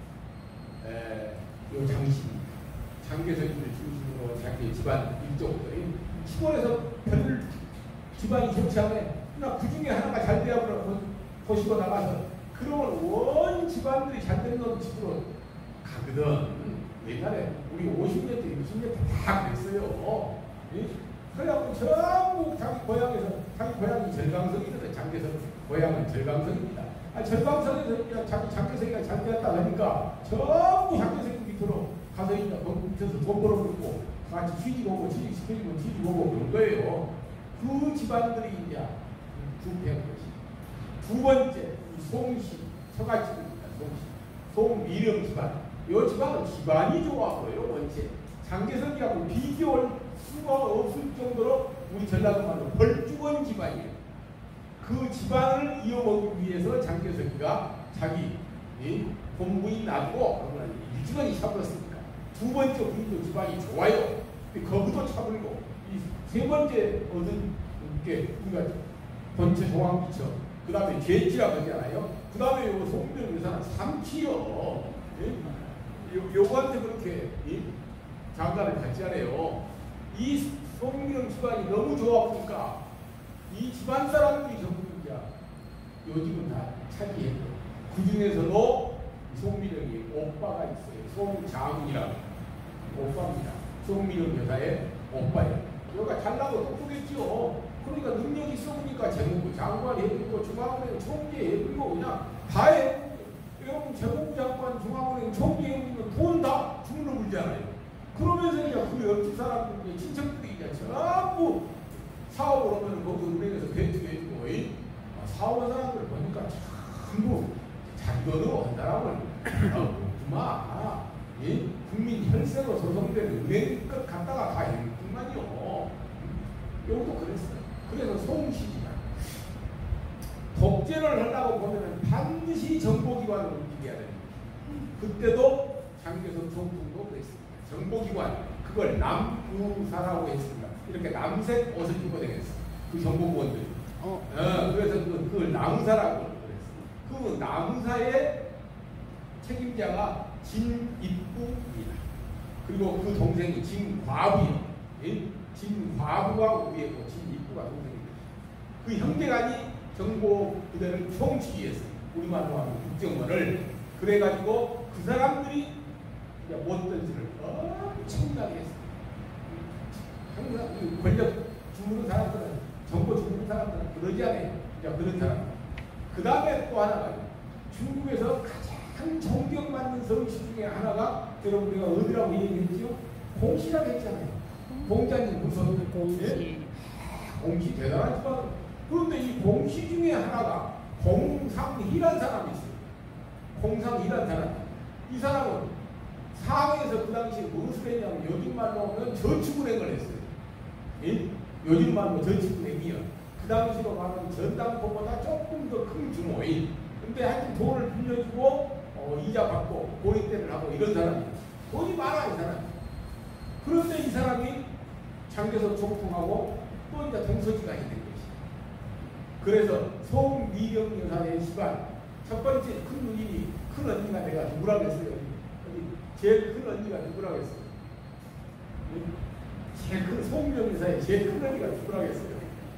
요 장씨입니다. 장개석이를 중심으로 자기 집안 일족들이 시골에서 별 집안이 좋지 않아요. 그러나 그 중에 하나가 잘 돼야 보시고 나가서 그러면 원 집안들이 잘 되는 놈 집으로 가거든. 옛날에 우리 50년 대, 60년 대 다 그랬어요. 그래갖고 전부 자기 고향에서, 자기 고향이 절강성이거든. 장개석 고향은 절강성입니다. 절강성에서 자기 장개석이가 잘 되었다 하니까 전부 장개석 밑으로 가서 있다. 거기 밑에서 돈 벌어먹고 같이 취직 오고 취직시켜주고 취직 오고 그런 거예요. 그 집안들이 이제 부패한 것이. 두 번째, 송씨, 처갓집입니다. 송미령 집안. 이 집안은 기반이 좋아 보여요. 원체 장개석이하고 비교할 수가 없을 정도로 우리 전라도 말로 벌주건 집안이에요. 그 집안을 이어먹기 위해서 장개석이가 자기 본부인 놔두고 일찍은 차버렸으니까 두 번째 부인도 집안이 좋아요. 거기도 차버리고 세 번째 얻은 게 우리가 번째 종황기처, 그 다음에 계지라고 하잖아요. 그 다음에 요 송명 여사는 삼치요. 요거한테 그렇게 장가를 같이 하네요. 이 송명 집안이 너무 좋아 보니까 이 집안 사람들이 전부 이제 요즘은 다 차지했고, 그 중에서도 송미령이 오빠가 있어요. 송장훈이라고 오빠입니다. 송미령 여사의 오빠예요. 여기가 잘나고 똑똑했죠. 그러니까 능력이 있어 보니까 재무부 장관 해주고 중앙은행 총재 해주고 그냥 다 해주고, 여러분 재무부 장관 중앙은행 총재 해주면 돈 다 주물러 물잖아요. 그러면서 그냥 그 옆집 사람들 친척들이 이제 전부 사업을 하면 거기 은행에서 배치해 주고, 사업한 사람들 보니까 전부 자기 돈으로 한 사람을 그만 국민 혈세로 소송된 은행 것 갖다가 다 해줬구만요. 요것도 그랬어요. 그래서 송씨지만 독재를 하려고 보면은 반드시 정보기관을 움직여야 됩니다. 그때도 장개석 총풍도 그랬습니다. 정보기관, 그걸 남부사라고 했습니다. 이렇게 남색 옷을 입고 다녔어요. 그 정보부원들이. 그래서 그걸 남사라고 그랬어요. 그 남사의 책임자가 진입부입니다. 그리고 그 동생이 진과부요. 진과부가 위에고 진입부가 동생입니다. 그 형제간이 정보 부대를 총치기했어요. 우리말로 하면 국정원을. 그래가지고 그 사람들이 이제 못된 짓을 엄청나게 했어요. 항상 권력 주무는 사람들은, 정보 주무는 사람들은 그러지 않아요. 이제 그런 사람. 그 다음에 또 하나가 중국에서 가장 존경받는 성씨 중에 하나가, 여러분 우리가 어디라고 얘기했지요? 공씨라고 했잖아요. 공자님 무슨 공씨. 공씨 대단한 집안. 그런데 이 공씨 중에 하나가 공상희란 사람이 있어요. 공상희란 사람. 이 사람은 상해에서 그 당시에 무엇을 했냐면 요즘 말로 하면 저축은행을 했어요. 요즘 말로 저축은행이요. 그 당시로 말하면 전당포보다 조금 더 큰 규모인. 근데 하여튼 돈을 빌려주고 이자 받고 고액대를 하고 이런 사람이에요. 돈이 많아 이 사람이. 그런데 이 사람이 장개석 총풍하고 또 이제 동서지간이 된 것이에요. 그래서 송미령 여사의 집안 첫 번째 큰 누님이, 큰 언니가 내가 누구라고 했어요? 제일 큰 언니가 누구라고 했어요? 제일 큰 송미령 여사의 제일 큰 언니가 누구라고 했어요?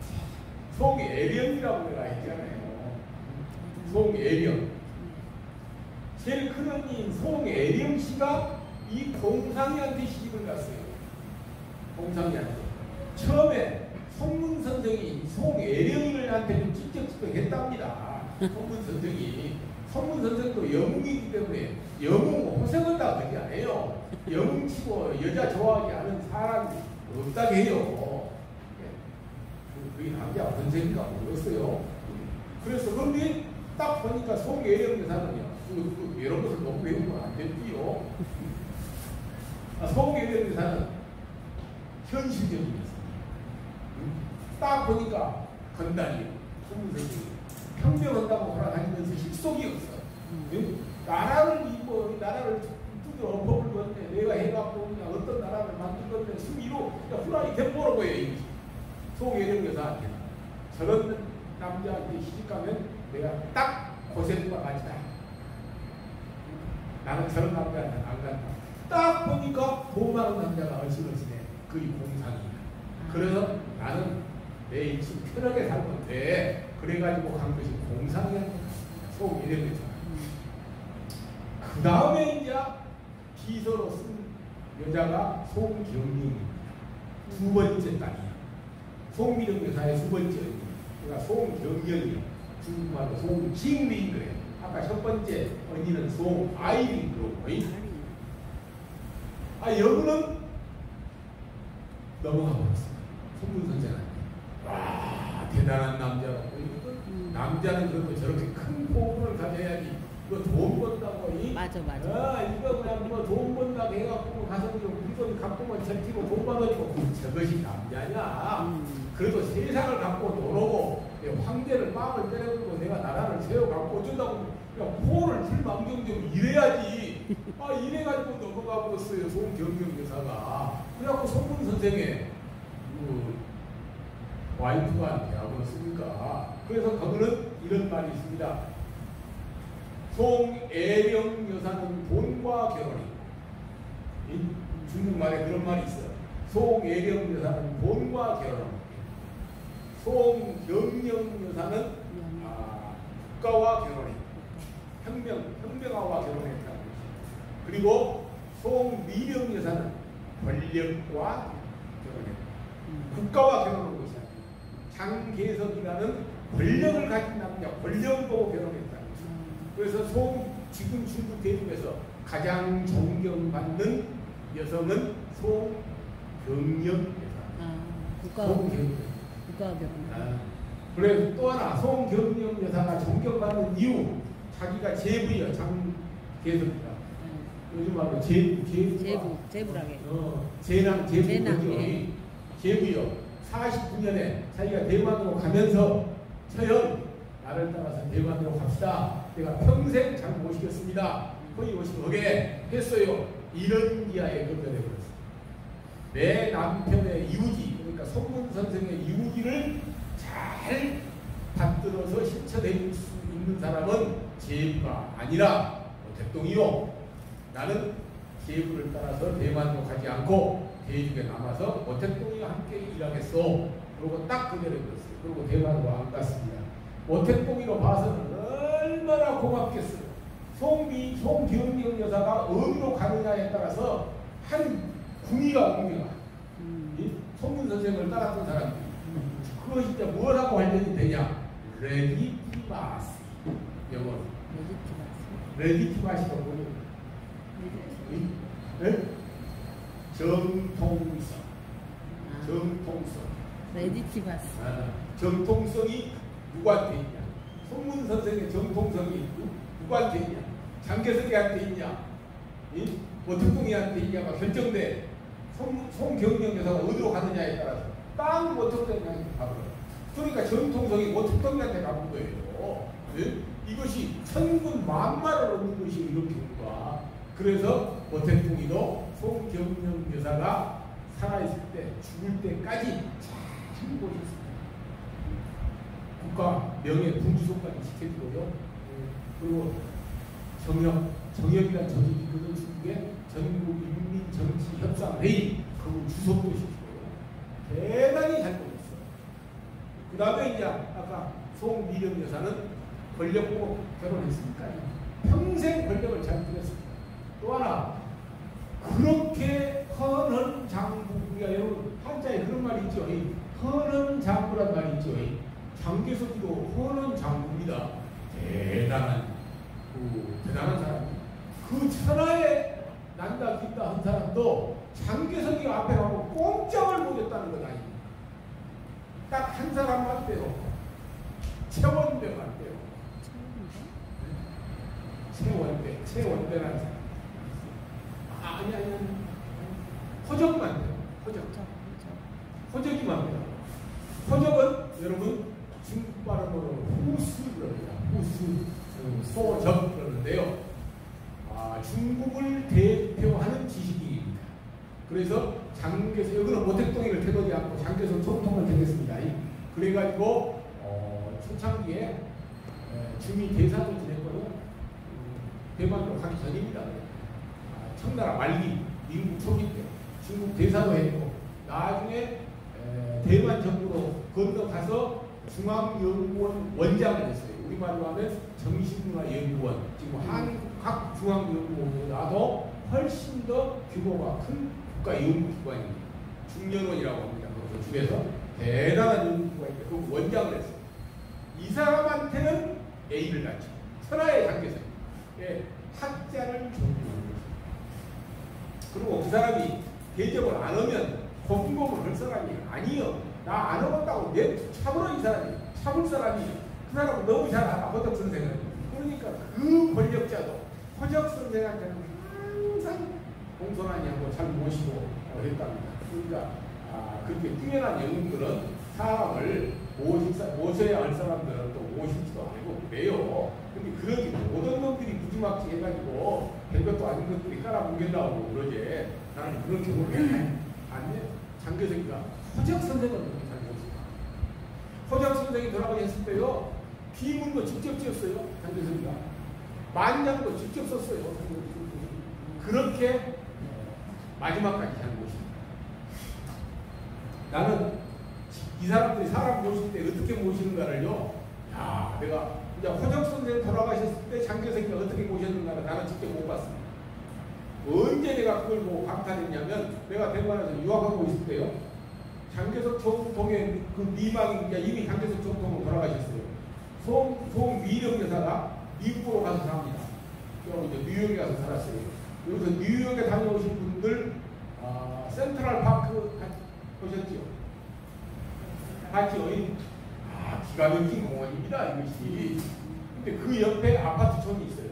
송애령이라고 내가 했잖아요. 송애령. 제일 큰 언니인 송애령 씨가 이 공상이한테 시집을 갔어요. 공상이한테. 처음에 송문 선생이 송애령이한테 좀 찝쩍찝쩍 했답니다. 송문 선생이 성문 선생도 영웅이기 때문에 영웅 호생한다 그게 아니에요. 영웅치고 여자 좋아하지 않은 사람이 없다고 해요. 그게 남자 선생인가 모르겠어요. 그래서 그런데 딱 보니까 송예령 여사는요. 이런 것을 너무 배우면 안 되지요. 송예령 여사는 현실적인 여사. 딱 보니까 건달이요. 성문 선생이. 평정한다고 돌아다니면서 식속이 없어. 나라를 나라를 두드려 엎어볼 건데 내가 해갖고 그냥 어떤 나라를 만든 건데 수미로 후라이 대보러 보여요. 송예령 여사한테 저런 남자한테 시집가면 내가 딱 고생과 같이다. 나는 저런 남자한테 안 간다. 딱 보니까 돈 많은 남자가 얼씬얼씬해. 그게 공상이야. 그래서 나는 내 인생 편하게 살면 돼. 그래가지고 간 것이 공상이야. 송예령 여사. 그 다음에 이제 비서로 쓴 여자가 송경영입니다. 두 번째 딸이야. 송미령 여사의 두 번째 언니. 그러니까 송경영이요. 중국말로 송징린 그래요. 아까 첫 번째 언니는 송아이린 그러고. 여기는 넘어가 버렸어요. 송문 선생한테. 와, 대단한 남자라고. 남자는 그래도 저렇게 큰 포부를 가져야지. 이거 돈 번다고. 맞아. 이거 그냥 돈 번다고 해갖고 가서 물건 갖고만 제끼고 돈 받아주고 저것이 남자냐. 그래도 세상을 갖고 놀고 황제를 빵을 때려주고 내가 나라를 세워갖고 어쩐다고 그냥 포를 들망정되고 이래야지. 이래가지고 넘어가 버렸어요. 송경영 여사가. 그래갖고 송문 선생의 와이프가 되어버렸으니까. 그래서 거기는 이런 말이 있습니다. 송예령 여사는 돈과 결혼이. 중국말에 그런 말이 있어요. 송예령 여사는 돈과 결혼. 송경영 여사는 국가와 결혼이. 혁명아와 결혼했다는 것이죠. 그리고 송미령 여사는 권력과 결혼했다. 국가와 결혼한 것이 아니고 장계석이라는 권력을 가진 남자, 권력을 보고 결혼했다. 그래서 지금 중국 대륙에서 가장 존경받는 여성은 송경영 여사. 국가 결혼. 그래서 또 하나 송경영 여사가 존경받는 이유, 자기가 제부예요. 장계석이다. 요즘 말로 제부라게. 제부. 제부요. 49년에 자기가 대만으로 가면서 처형 나를 따라서 대만으로 갑시다. 내가 평생 잘 모시겠습니다. 거기 오시게 했어요. 이런 기아에 건져내버렸어요. 내 남편의 이우지, 그러니까 송문 선생의 이우지를 잘 받들어서 실천해줄 수 있는 사람은 제부가 아니라 오택동이요. 나는 제부를 따라서 대만으로 가지 않고 대륙에 남아서 오택동이와 함께 일하겠어. 그러고 딱 건져내버렸어요. 그리고 대만으로 안 갔습니다. 오택동이로 봐서는 얼마나 고맙겠어요. 송경영 여사가 어디로 가느냐에 따라서 한 구미가 옵니다. 송문 선생을 따랐던 사람들이. 그것이 이제 뭐라고 관련이 되냐? 레디티마스. 영어로. 레디티마스가 뭐예요? 정통성. 레디티마스. 정통성이 누구한테 있냐? 송문 선생의 정통성이 누구한테 있냐? 장계석이한테 있냐? 오택동이한테 있냐가 결정돼. 송경영 여사가 어디로 가느냐에 따라서 땅 오택동이한테 가버려. 그러니까 정통성이 오택동이한테 가는 거예요. 이것이 천군 만마를 얻는 것이 이런 경우가. 그래서 오택동이도 송경영 여사가 살아있을 때 죽을 때까지 잘 모셨습니다. 국가 명예 군주소까지 지켜주고요. 그리고 정협이라는 조직이 있거든. 중국의 전국인민정치협상회의 그걸 주석도 시키고요. 대단히 잘 모셨어요. 그 다음에 이제 아까 송미령 여사는 권력 보고 결혼했으니까 평생 권력을 잘 부렸습니다. 또 하나 그렇게 헌헌 장부, 우리가 여러분 한자에 그런 말이 있죠. 헌헌 장부란 말이 있죠. 장계석이도 헌헌 장부입니다. 대단한 그 대단한 사람이 그 천하에 난다 긴다 한 사람도 장개석이 앞에 가고 꼼짝을 못했다는 것 아닙니까? 딱 한 사람만 빼요. 최원배만 빼요. 최원배라는 사람. 아니. 허적만 돼요. 허적이만 돼요. 허적은 여러분 중국 발음으로 후수를 합니다. 소적 그러는데요. 중국을 대표하는 지식인입니다. 그래서 장개석, 여기는 모택동이를 태도지 않고 장개석 총통을 되겠습니다. 그래가지고 초창기에 주미 대사도 지냈거든요. 대만으로 가기 전입니다. 청나라 말기, 민국 초기 때 중국 대사도 했고 나중에 대만 정부로 건너가서 중앙연구원 원장을 했어요. 우리말로 하면 정신문화연구원. 지금 한국 각 중앙연구원보다도 훨씬 더 규모가 큰 국가연구기관입니다. 중연원이라고 합니다. 그 중에서 대단한 연구기관인데 그 원장을 했어요. 이 사람한테는 A를 갖죠. 천하의 장개석. 학자를 존중하는 거죠. 그리고 그 사람이 대접을 안 하면 공공을 할 사람이 아니요. 나 안 하겠다고 내 참으로 이 사람이 참을 사람이 그 사람은 너무 잘 알아. 허적 선생은. 그러니까 그 권력자도 허적 선생한테는 항상 공손하니 하고 잘 모시고 했답니다. 그러니까 그렇게 뛰어난 영웅들은 사람을 모셔야 할 사람들은 또 모시지도 않고 그래요. 근데 그러기 모든 놈들이 무지막지 해가지고 된 것도 아닌 것들이 깔아뭉개려고 그러지. 나는 그런 경우를 아니 장개석이가 허적 선생을 그렇게 잘 모십니다. 허적 선생이 돌아가셨을 때요. 비문도 직접 지었어요. 장개석이가. 만장도 직접 썼어요. 그렇게 마지막까지 잘 모십니다. 나는 이 사람들이 사람 모실 때 어떻게 모시는가를요. 야, 내가 이제 허적 선생 돌아가셨을 때 장개석이가 어떻게 모셨는가를 나는 직접 못 봤습니다. 언제 내가 그걸 보고 감탄했냐면 내가 대만에서 유학하고 있을 때요. 장개석 총통의 그 미망이 이미 장개석 총통은 돌아가셨어요. 송미령 여사가 미국으로 가서 삽니다. 그리고 이제 뉴욕에 가서 살았어요. 여기서 뉴욕에 다녀오신 분들 센트럴 파크 보셨죠? 봤죠? 기가 막힌 공원입니다. 이것이. 근데 그 옆에 아파트촌이 있어요.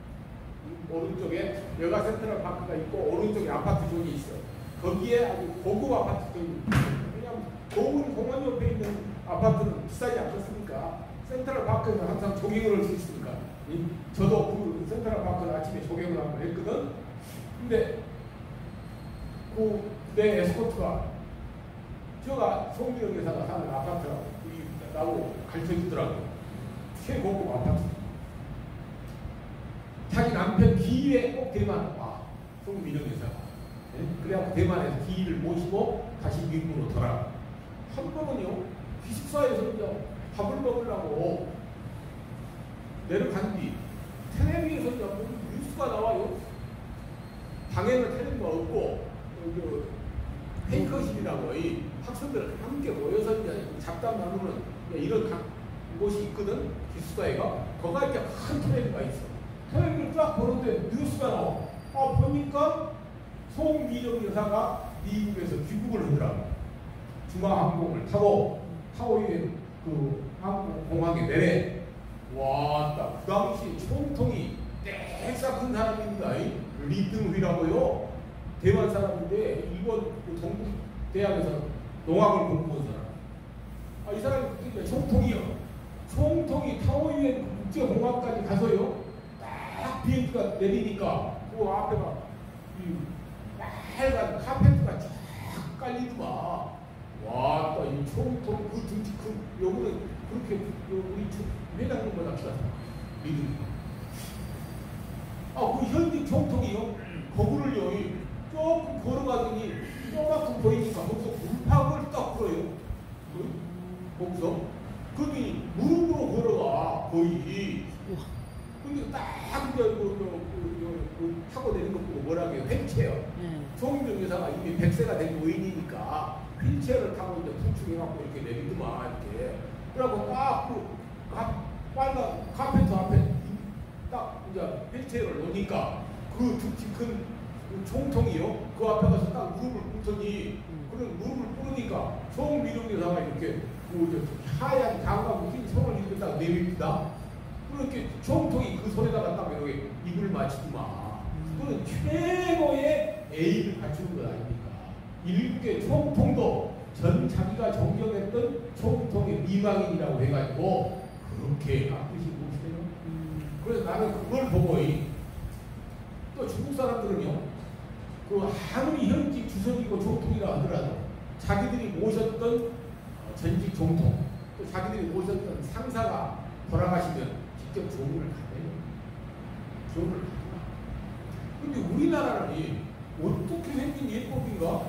오른쪽에 여가 센트럴 파크가 있고 오른쪽에 아파트촌이 있어요. 거기에 아주 고급 아파트촌이 있어요. 왜냐하면 좋은 공원 옆에 있는 아파트는 비싸지 않겠습니까? 센트럴 파크에서 항상 조깅을 할 수 있으니까. 저도 그 센트럴 파크를 아침에 조깅을 한번 했거든. 근데 내 에스코트가 저가 송미영 여사가 사는 아파트라고 나보고 가르쳐주더라고요. 최고급 아파트. 자기 남편 기일에 꼭 대만 와. 송미영 여사가. 그래갖고 대만에서 기일을 모시고 다시 미국으로 돌아가. 한 번은요, 기숙사에서 이제 밥을 먹으려고 내려간 뒤 텔레비에서 이제 뉴스가 나와요. 방에는 텔레비가 없고, 페이커실이라고 이 학생들 함께 모여서 이제 잡담 나누는 이런 곳이 있거든. 기숙사에가. 거기가 이렇게 큰 텔레비가 있어. 텔레비를 쫙 보는데 뉴스가 나와. 보니까 송미령 여사가 미국에서 귀국을 하더라고. 중앙항공을 타고 하와이에 그 항공공항에 내려. 와, 딱 그 당시 총통이 떼싹 큰 사람입니다. 리등휘라고요. 대만 사람인데 일본 동국 대학에서 농학을 공부한 사람. 이 사람이 총통이요. 총통이 타오유엔 국제공항까지 가서요. 딱 비행기가 내리니까 그 앞에가 이 빨간 카페트가 쫙 깔리더만. 와, 또 이 총통 그 등치 큰 요거는 그렇게 우리 회장님보다 키가 믿음. 그 현직 총통이요. 거구를요. 조금 걸어가더니 요만큼 보이니까 거기서 물팍을 딱 불어요. 거기서. 그러더니 무릎으로 걸어가 거의. 근데 딱 이제 타고 내린 거 보고 뭐라고 해요? 휠체어. 송미령 여사가 이미 100세가 된 노인이니까 휠체어를 타고 이제 풍충해갖고 이렇게 내리더만 이렇게. 그래갖고 딱 그 빨간 카페트 앞에 딱 보니까 그 득지 큰그 총통이요. 그 앞에 가서 딱 무릎을 꿇더니 그런 무릎을 꿇으니까 총미룡여사가 이렇게 그 하얀 장갑을 낀 손을 이렇게 딱 내밉니다. 그렇게 총통이 그 손에다가 딱 이렇게 입을 맞추더만. 그건 최고의 A를 갖추는 것 아닙니까? 일국의 총통도 전 자기가 존경했던 총통의 미망인이라고 해가지고 그렇게 아프시 보시대요. 그래서 나는 그걸 보고 또 중국 사람들은요, 그 아무리 현직 주석이고 총통이라 하더라도 자기들이 모셨던 전직 총통, 또 자기들이 모셨던 상사가 돌아가시면 직접 조문을 가요. 조문을 가요. 근데 우리나라는 어떻게 생긴 예법인가?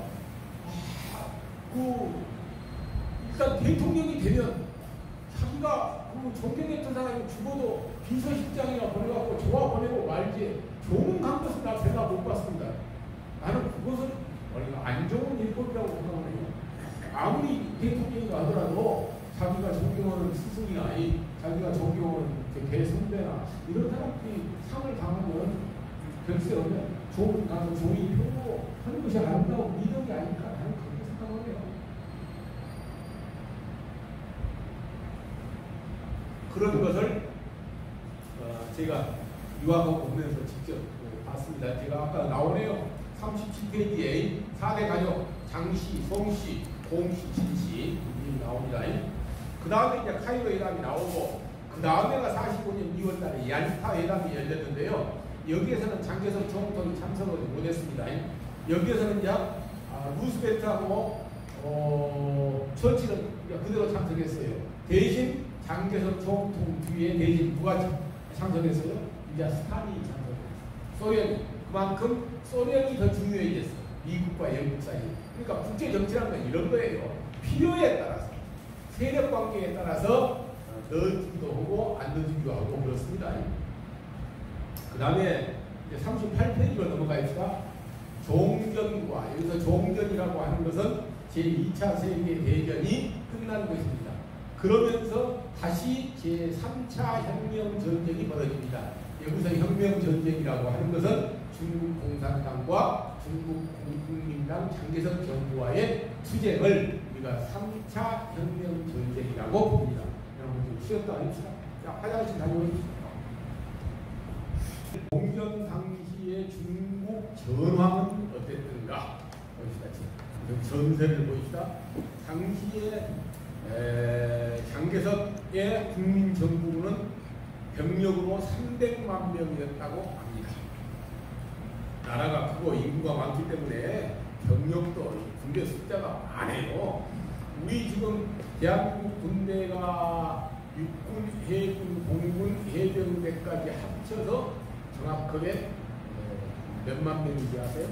일단 대통령이 되면 자기가 존경했던 사람이 죽어도 비서실장이나 보내갖고 조화 보내고 말지 조문 간 것은 나 제가 못 봤습니다. 나는 그것은 안 좋은 예법이라고 생각해요. 아무리 대통령이라 하더라도 자기가 존경하는 스승이나 자기가 존경하는 대선배나 이런 사람들이 상을 당하면 글쎄 오면 조문 가서 조의 표고 하는 것이 아름다운 미덕이 아닐까 나는 그렇게 생각해요. 그런 것을 제가 유학을 보면서 직접 봤습니다. 제가 아까 나오네요. 37페이지에 4대 가족 장씨, 송씨, 공씨, 진씨 나옵니다. 그 다음에 이제 카이로 회담이 나오고 그 다음에가 45년 2월달에 얄타 회담이 열렸는데요. 여기에서는 장개석 총통이 참석을 못했습니다. 여기에서는 이제 루스벨트하고 처칠은 그대로 참석했어요. 대신 장개석 총통 뒤에 대신 누가 참석했어요? 이제 스탈린이 참석했어요. 소련, 그만큼 소련이 더 중요해졌어요. 미국과 영국 사이. 그러니까 국제 정치라는 건 이런 거예요. 필요에 따라서, 세력 관계에 따라서 넣어주기도 하고 안 넣어주기도 하고 그렇습니다. 그 다음에 38페이지로 넘어가입시다. 종전과, 여기서 종전이라고 하는 것은 제2차 세계대전이 끝난 것입니다. 그러면서 다시 제3차 혁명전쟁이 벌어집니다. 여기서 혁명전쟁이라고 하는 것은 중국 공산당과 중국 국민당 장개석 정부와의 투쟁을 우리가 3차 혁명전쟁이라고 봅니다. 여러분 좀 쉬었다 합시다. 자, 화장실 다녀오십시오. 공전 당시의 중국 전황은 어땠던가 보시다. 전세를 보시다. 당시에 장개석의 국민정부는 병력으로 300만 명이었다고 합니다. 나라가 크고 인구가 많기 때문에 병력도 군대 숫자가 많아요. 우리 지금 대한민국 군대가 육군, 해군, 공군, 해병대까지 합쳐서 정확하게 몇만 명인지 아세요?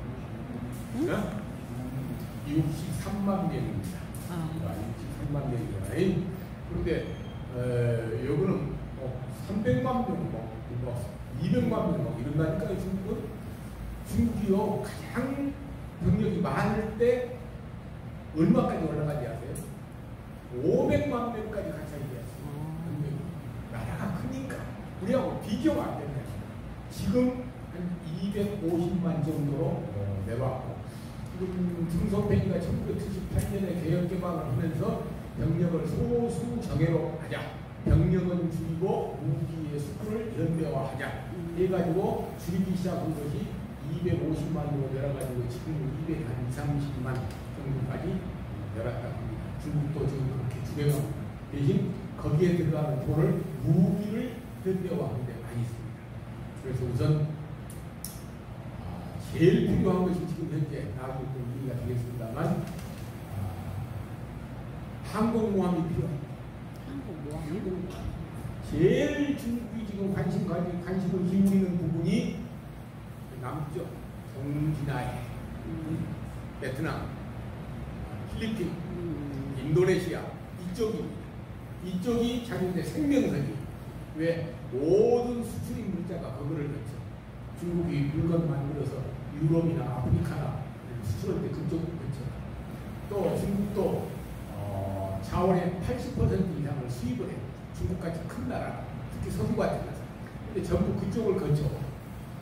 63만 명입니다. 63만 명이잖아요. 그런데 여기는 300만 명, 200만 명 이런다니까요. 중국이요 가장 병력이 많을 때 얼마까지 올라가지 아세요? 500만 명까지 가차이 되었어요. 나라가 크니까 우리하고 비교가 안 되네요. 지금 한 250만 정도로 내봤고 지금 등소팽이가 1978년에 개혁 개방을 하면서 병력을 소수 정예로 하자. 병력은 줄이고 무기의 수를 현대화하자. 해가지고 줄이기 시작한 것이 250만으로 내려가지고 지금 230만 정도까지 내렸다고 합니다. 중국도 지금 그렇게 주변하고 대신 거기에 들어가는 돈을 무기를 현대화하는 데 많이 씁니다. 그래서 우선 제일 필요한 것이 지금 현재 나중에 또 얘기가 되겠습니다만 항공모함이 필요합니다. 항공모함? 제일 중국이 지금 관심을 기울이는 부분이 남쪽, 동진아해, 베트남, 필리핀, 인도네시아 이쪽입니다. 이쪽이 자기네 생명선이 왜 모든 수출입 물자가 거기를 거쳐. 중국이 물건 만들어서 유럽이나 아프리카나 수출할 때 그쪽 거쳐. 또 중국도 자원의 80% 이상을 수입을 해요. 중국같이 큰 나라, 특히 서구 같은 나라. 근데 전부 그쪽을 거쳐.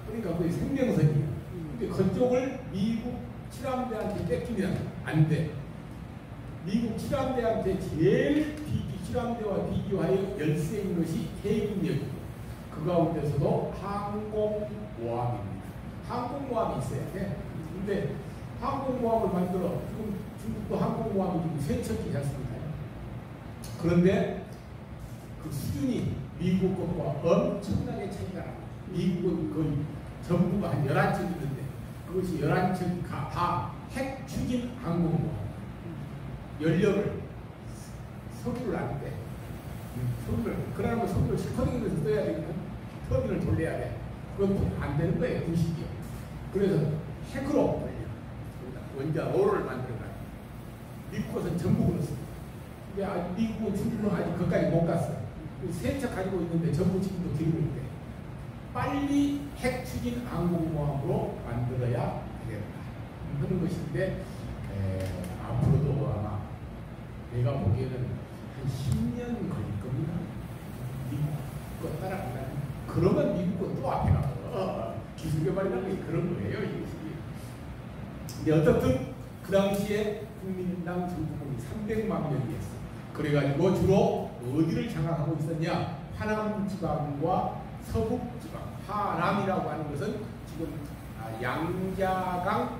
그러니까 그게 생명선이에요. 근데 그쪽을 미국 칠함대한테 뺏기면 안 돼. 미국 칠함대한테 제일 칠함대와 비교하여 열세인 것이 해군력이고 그 가운데서도 항공모함입니다. 항공모함이 있어야 돼. 근데 항공모함을 만들어 지금 중국도 항공모함이 지금 세 척이 했습니다. 그런데 그 수준이 미국 것과 엄청나게 차이가 납니다. 미국은 거의 전부가 한 11척 있는데 그것이 11척이 다 핵 추진 항공모함. 연료를 석유를 안 돼. 석유를 그러면 석유를 터미널에서 써야 되거든. 터미널을 돌려야 돼. 그건 안 되는 거예요. 구식이요. 그래서 핵으로 돌려. 원자로를 만드는 거야. 미국 것은 전부 그렇습니다. 근데 미국은 중국은 아직 거기까지 못 갔어요. 세 척 가지고 있는데 전부 지금도 기르고 있대. 빨리 핵 추진 항공모함으로 만들어야 되겠다 하는 것인데 앞으로도 아마 내가 보기에는 한 10년 걸릴 겁니다. 미국 거 따라간다는. 그러면 미국은 또 앞에 가고 기술 개발이라는 게 그런 거예요. 이것이. 근데 어떻든 그 당시에 국민당 정부군이 300만 명이었어요. 그래가지고 주로 어디를 장악하고 있었냐? 하남지방과 서북지방. 하남이라고 하는 것은 지금 양자강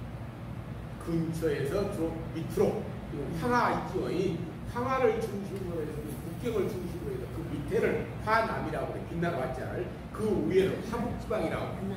근처에서 주로 밑으로 황하 있죠. 이 황하를 중심으로 해서 국경을 중심으로 해서 그 밑에를 하남이라고 해. 빛나러 왔지 않을 그 위에를 하북지방이라고 해.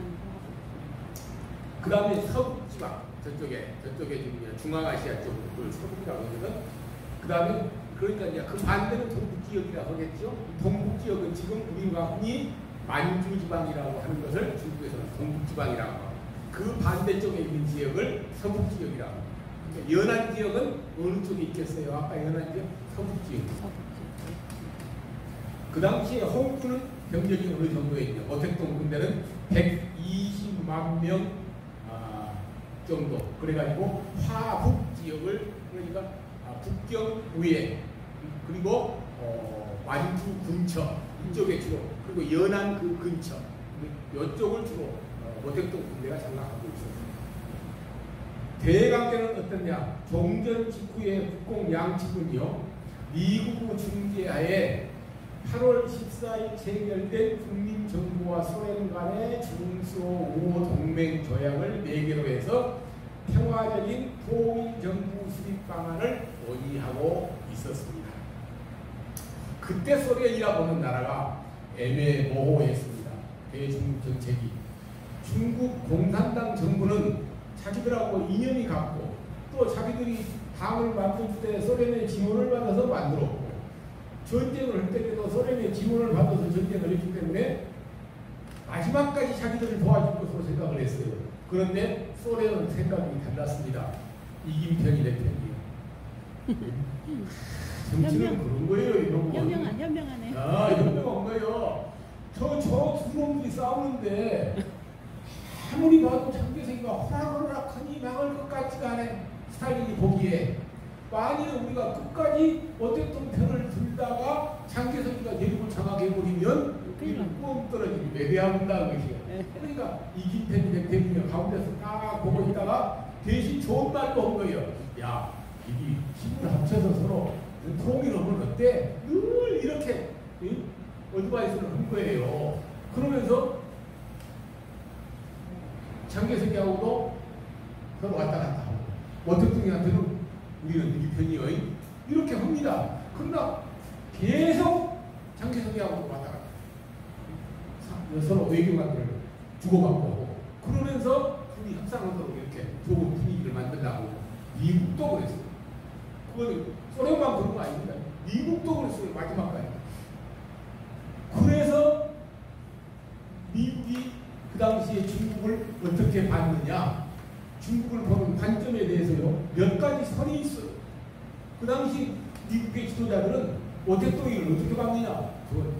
그 다음에 서북지방 저쪽에 지금 중앙아시아 쪽으로 그걸 서북이라고 하거든. 그 다음에 그러니까 이제 그 반대는 동북지역이라고 하겠죠. 동북지역은 지금 우리가 흔히 만주지방이라고 하는 것을 중국에서는 동북지방이라고 하고 그 반대쪽에 있는 지역을 서북지역이라고 합니다. 그러니까 연안 지역은 어느 쪽에 있겠어요? 아까 연안 지역? 서북지역. 그 당시에 홍군은 병력이 어느 정도에 있냐? 어택동 군대는 120만 명 정도. 그래가지고 화북 지역을 그러니까 북경 위에 그리고 만주 근처 이쪽에 주로 그리고 연안 그 근처 이쪽을 주로 어택동 군대가 장악하고 있었습니다. 대관계는 어떻냐? 종전 직후에 국공 양측은요 미국 중재하에 8월 14일 체결된 국민정부와 소련 간의 중소 우호 동맹 조약을 매개로 해서 평화적인 통일정부 수립 방안을 논의하고 있었습니다. 그때 소련이라고 하는 나라가 애매모호했습니다. 대중국 정책이. 중국 공산당 정부는 자기들하고 인연이 같고 또 자기들이 당을 만들 때 소련의 지원을 받아서 만들었고 전쟁을 할 때에도 소련의 지원을 받아서 전쟁을 했기 때문에 마지막까지 자기들을 도와줄 것으로 생각을 했어요. 그런데 소련은 생각이 달랐습니다. 이긴 편이 된 편이에요. 정치는 그런 거예요. 이런 거. 현명하네. 현명한 거예요. 저 두 놈들이 싸우는데 아무리 봐도 장개석이가 호락호락하니 망할 것 같지가 않아. 스탈린이 보기에. 만일 우리가 끝까지 어쨌든 편을 들다가 장개석이가 내륙을 장악해버리면 우리는 뻥 떨어지기 매대한다는 것이에요. 그러니까 이긴 편이 된 편이면 가운데서 딱 보고 있다가 대신 좋은 말도 한 거예요. 야, 이게 힘을 합쳐서 서로 통일하면 어때? 늘 이렇게 어드바이스를 한 거예요. 그러면서 장개석이하고도 서로 왔다 갔다 하고 원택동이한테는 우리는 이기 편이요 이렇게 합니다. 그러나 계속 장개석이하고 왔다 갔다 서로 외교관들을 주고받고 하고 그러면서 둘이 협상하도록 이렇게 좋은 분위기를 만들려고 미국도 그랬어요. 그거는 소련만 그런 거 아닙니다. 미국도 그랬어요. 마지막까지. 그래서 미국이 그 당시에 중국을 어떻게 봤느냐 중국을 보는 관점에 대해서요 몇 가지 선이 있어요. 그 당시 미국의 지도자들은 어택동이를 어떻게 봤느냐 그건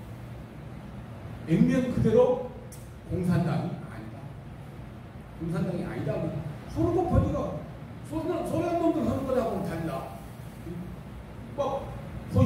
액면 그대로 공산당이 아니다. 공산당이 아니다. 서로 보니까 소련 놈들 하는 거하고는 달라. 막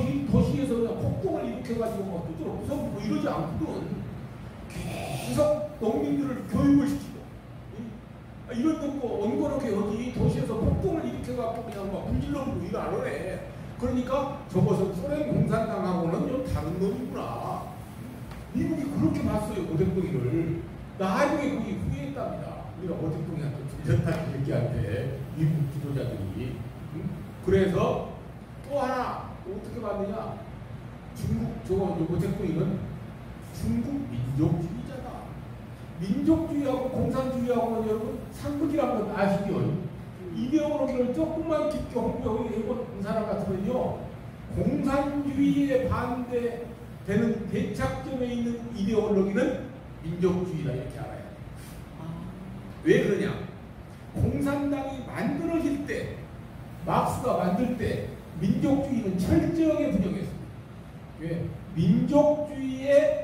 도시에서 그냥 폭동을 일으켜가지고 막 그쪽으로 부숴보고 이러지 않거든. 계속 농민들을 교육을 시키고 이런 거 원고롭게 여기 도시에서 폭동을 일으켜갖고 그냥 막 문질러버리고 이거 안 오네. 그러니까 저것은 소련 공산당하고는 좀 다른 놈이구나. 미국이 그렇게 봤어요, 오택동이를. 나중에 그게 후회했답니다. 우리가 오택동이한테 들렸다 얘기한테 미국 지도자들이. 그래서 또 하나 어떻게 봤느냐? 중국 저거 오택동이는 중국 민족주의자다. 민족주의하고 공산주의하고는 여러분 상극이라는 건 아시죠? 이데올로기를 조금만 깊게 홍보해본 사람 같으면요, 공산주의에 반대되는 대착점에 있는 이데올로기는 민족주의다 이렇게 알아야 돼요. 왜 그러냐? 공산당이 만들어질 때, 막스가 만들 때 민족주의는 철저하게 부정했습니다. 왜? 민족주의에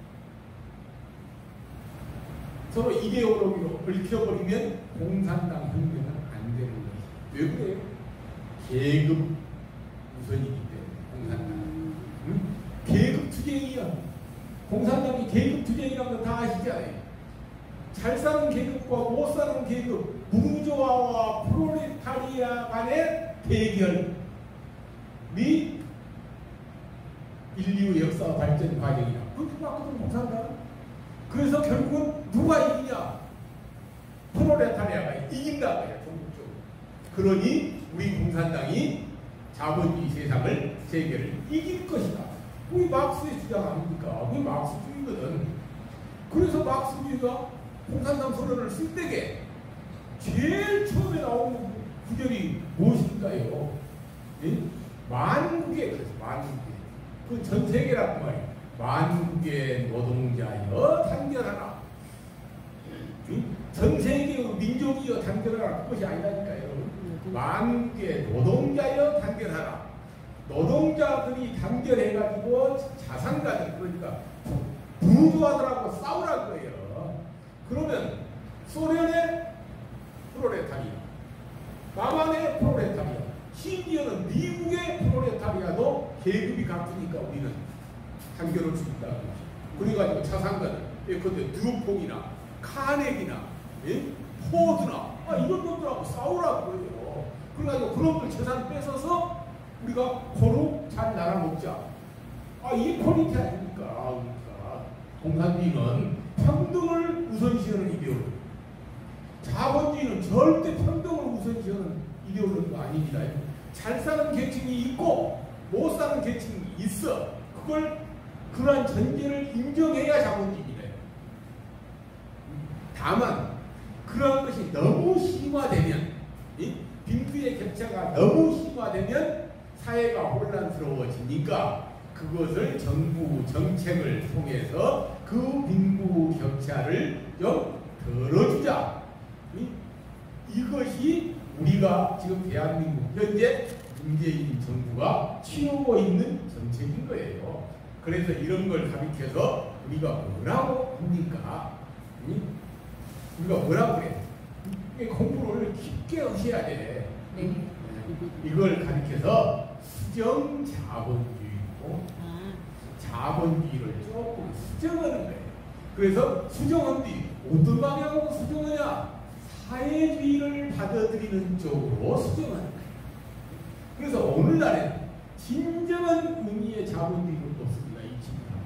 서로 이데올로기로 얽혀버리면 공산당 혁명은 안 되는 거예요. 왜 그래요? 계급 우선이기 때문에 공산당. 계급 투쟁이야. 공산당이 계급 투쟁이라는 건 다 아시잖아요. 잘 사는 계급과 못 사는 계급, 부르주아와 프롤레타리아 간의 대결 및 인류 역사 발전 과정이다. 그렇게 봤거든 공산당은. 그래서 결국은 누가 이기냐? 프롤레타리아가 이긴다. 전국적으로. 그러니 우리 공산당이 자본주의 세상을 세계를 이길 것이다. 그게 막스의 주장 아닙니까? 그게 막스주의거든. 그래서 막스주의가 공산당 선언을 쓸 때게 제일 처음에 나오는 구절이 무엇일까요? 예? 만국의, 그래서 만국의, 그 전 세계라고 말이에요. 만국의 노동자여 단결하라. 전 세계의 민족이여 단결하라. 그것이 아니라니까요, 여러분. 만국의 노동자여 단결하라. 노동자들이 단결해가지고 자산가들, 그러니까 부르주아들하고 싸우라 거예요. 그러면 소련의 프롤레타리아, 남한의 프롤레타리아, 심지어는 미국의 프롤레타리아도 계급이 같으니까 우리는 단결을 준다. 그래가지고 자산가들, 예컨대 드루퐁이나 카네기나, 예? 포드나, 이런 놈들하고 싸우라고 그래요. 그래가지고 그놈들 재산 뺏어서 우리가 고루 잘 나눠먹자. 이퀄리티 아닙니까? 그러니까 공산주의는 평등을 우선시하는 이데올로기. 자본주의는 절대 평등을 우선시하는 이데올로기가 아닙니다. 잘 사는 계층이 있고 못 사는 계층이 있어. 그러한 전제를 인정해야 자본주의입니다. 다만 그러한 것이 너무 심화되면, 빈부의 격차가 너무 심화되면 사회가 혼란스러워지니까 그것을 정부 정책을 통해서 그 빈부 격차를 좀 덜어주자. 이것이 우리가 지금 대한민국 현재 문재인 정부가 취하고 있는 정책인 거예요. 그래서 이런 걸 가리켜서 우리가 뭐라고 합니까? 우리가 뭐라고 그래? 공부를 깊게 하셔야 돼. 이걸 가리켜서 수정 자본주의고, 자본주의를 조금 수정하는 거예요. 그래서 수정한 뒤 어떤 방향으로 수정하냐? 사회주의를 받아들이는 쪽으로 수정하는 거예요. 그래서 오늘날에는 진정한 의미의 자본주의는 없습니다. 이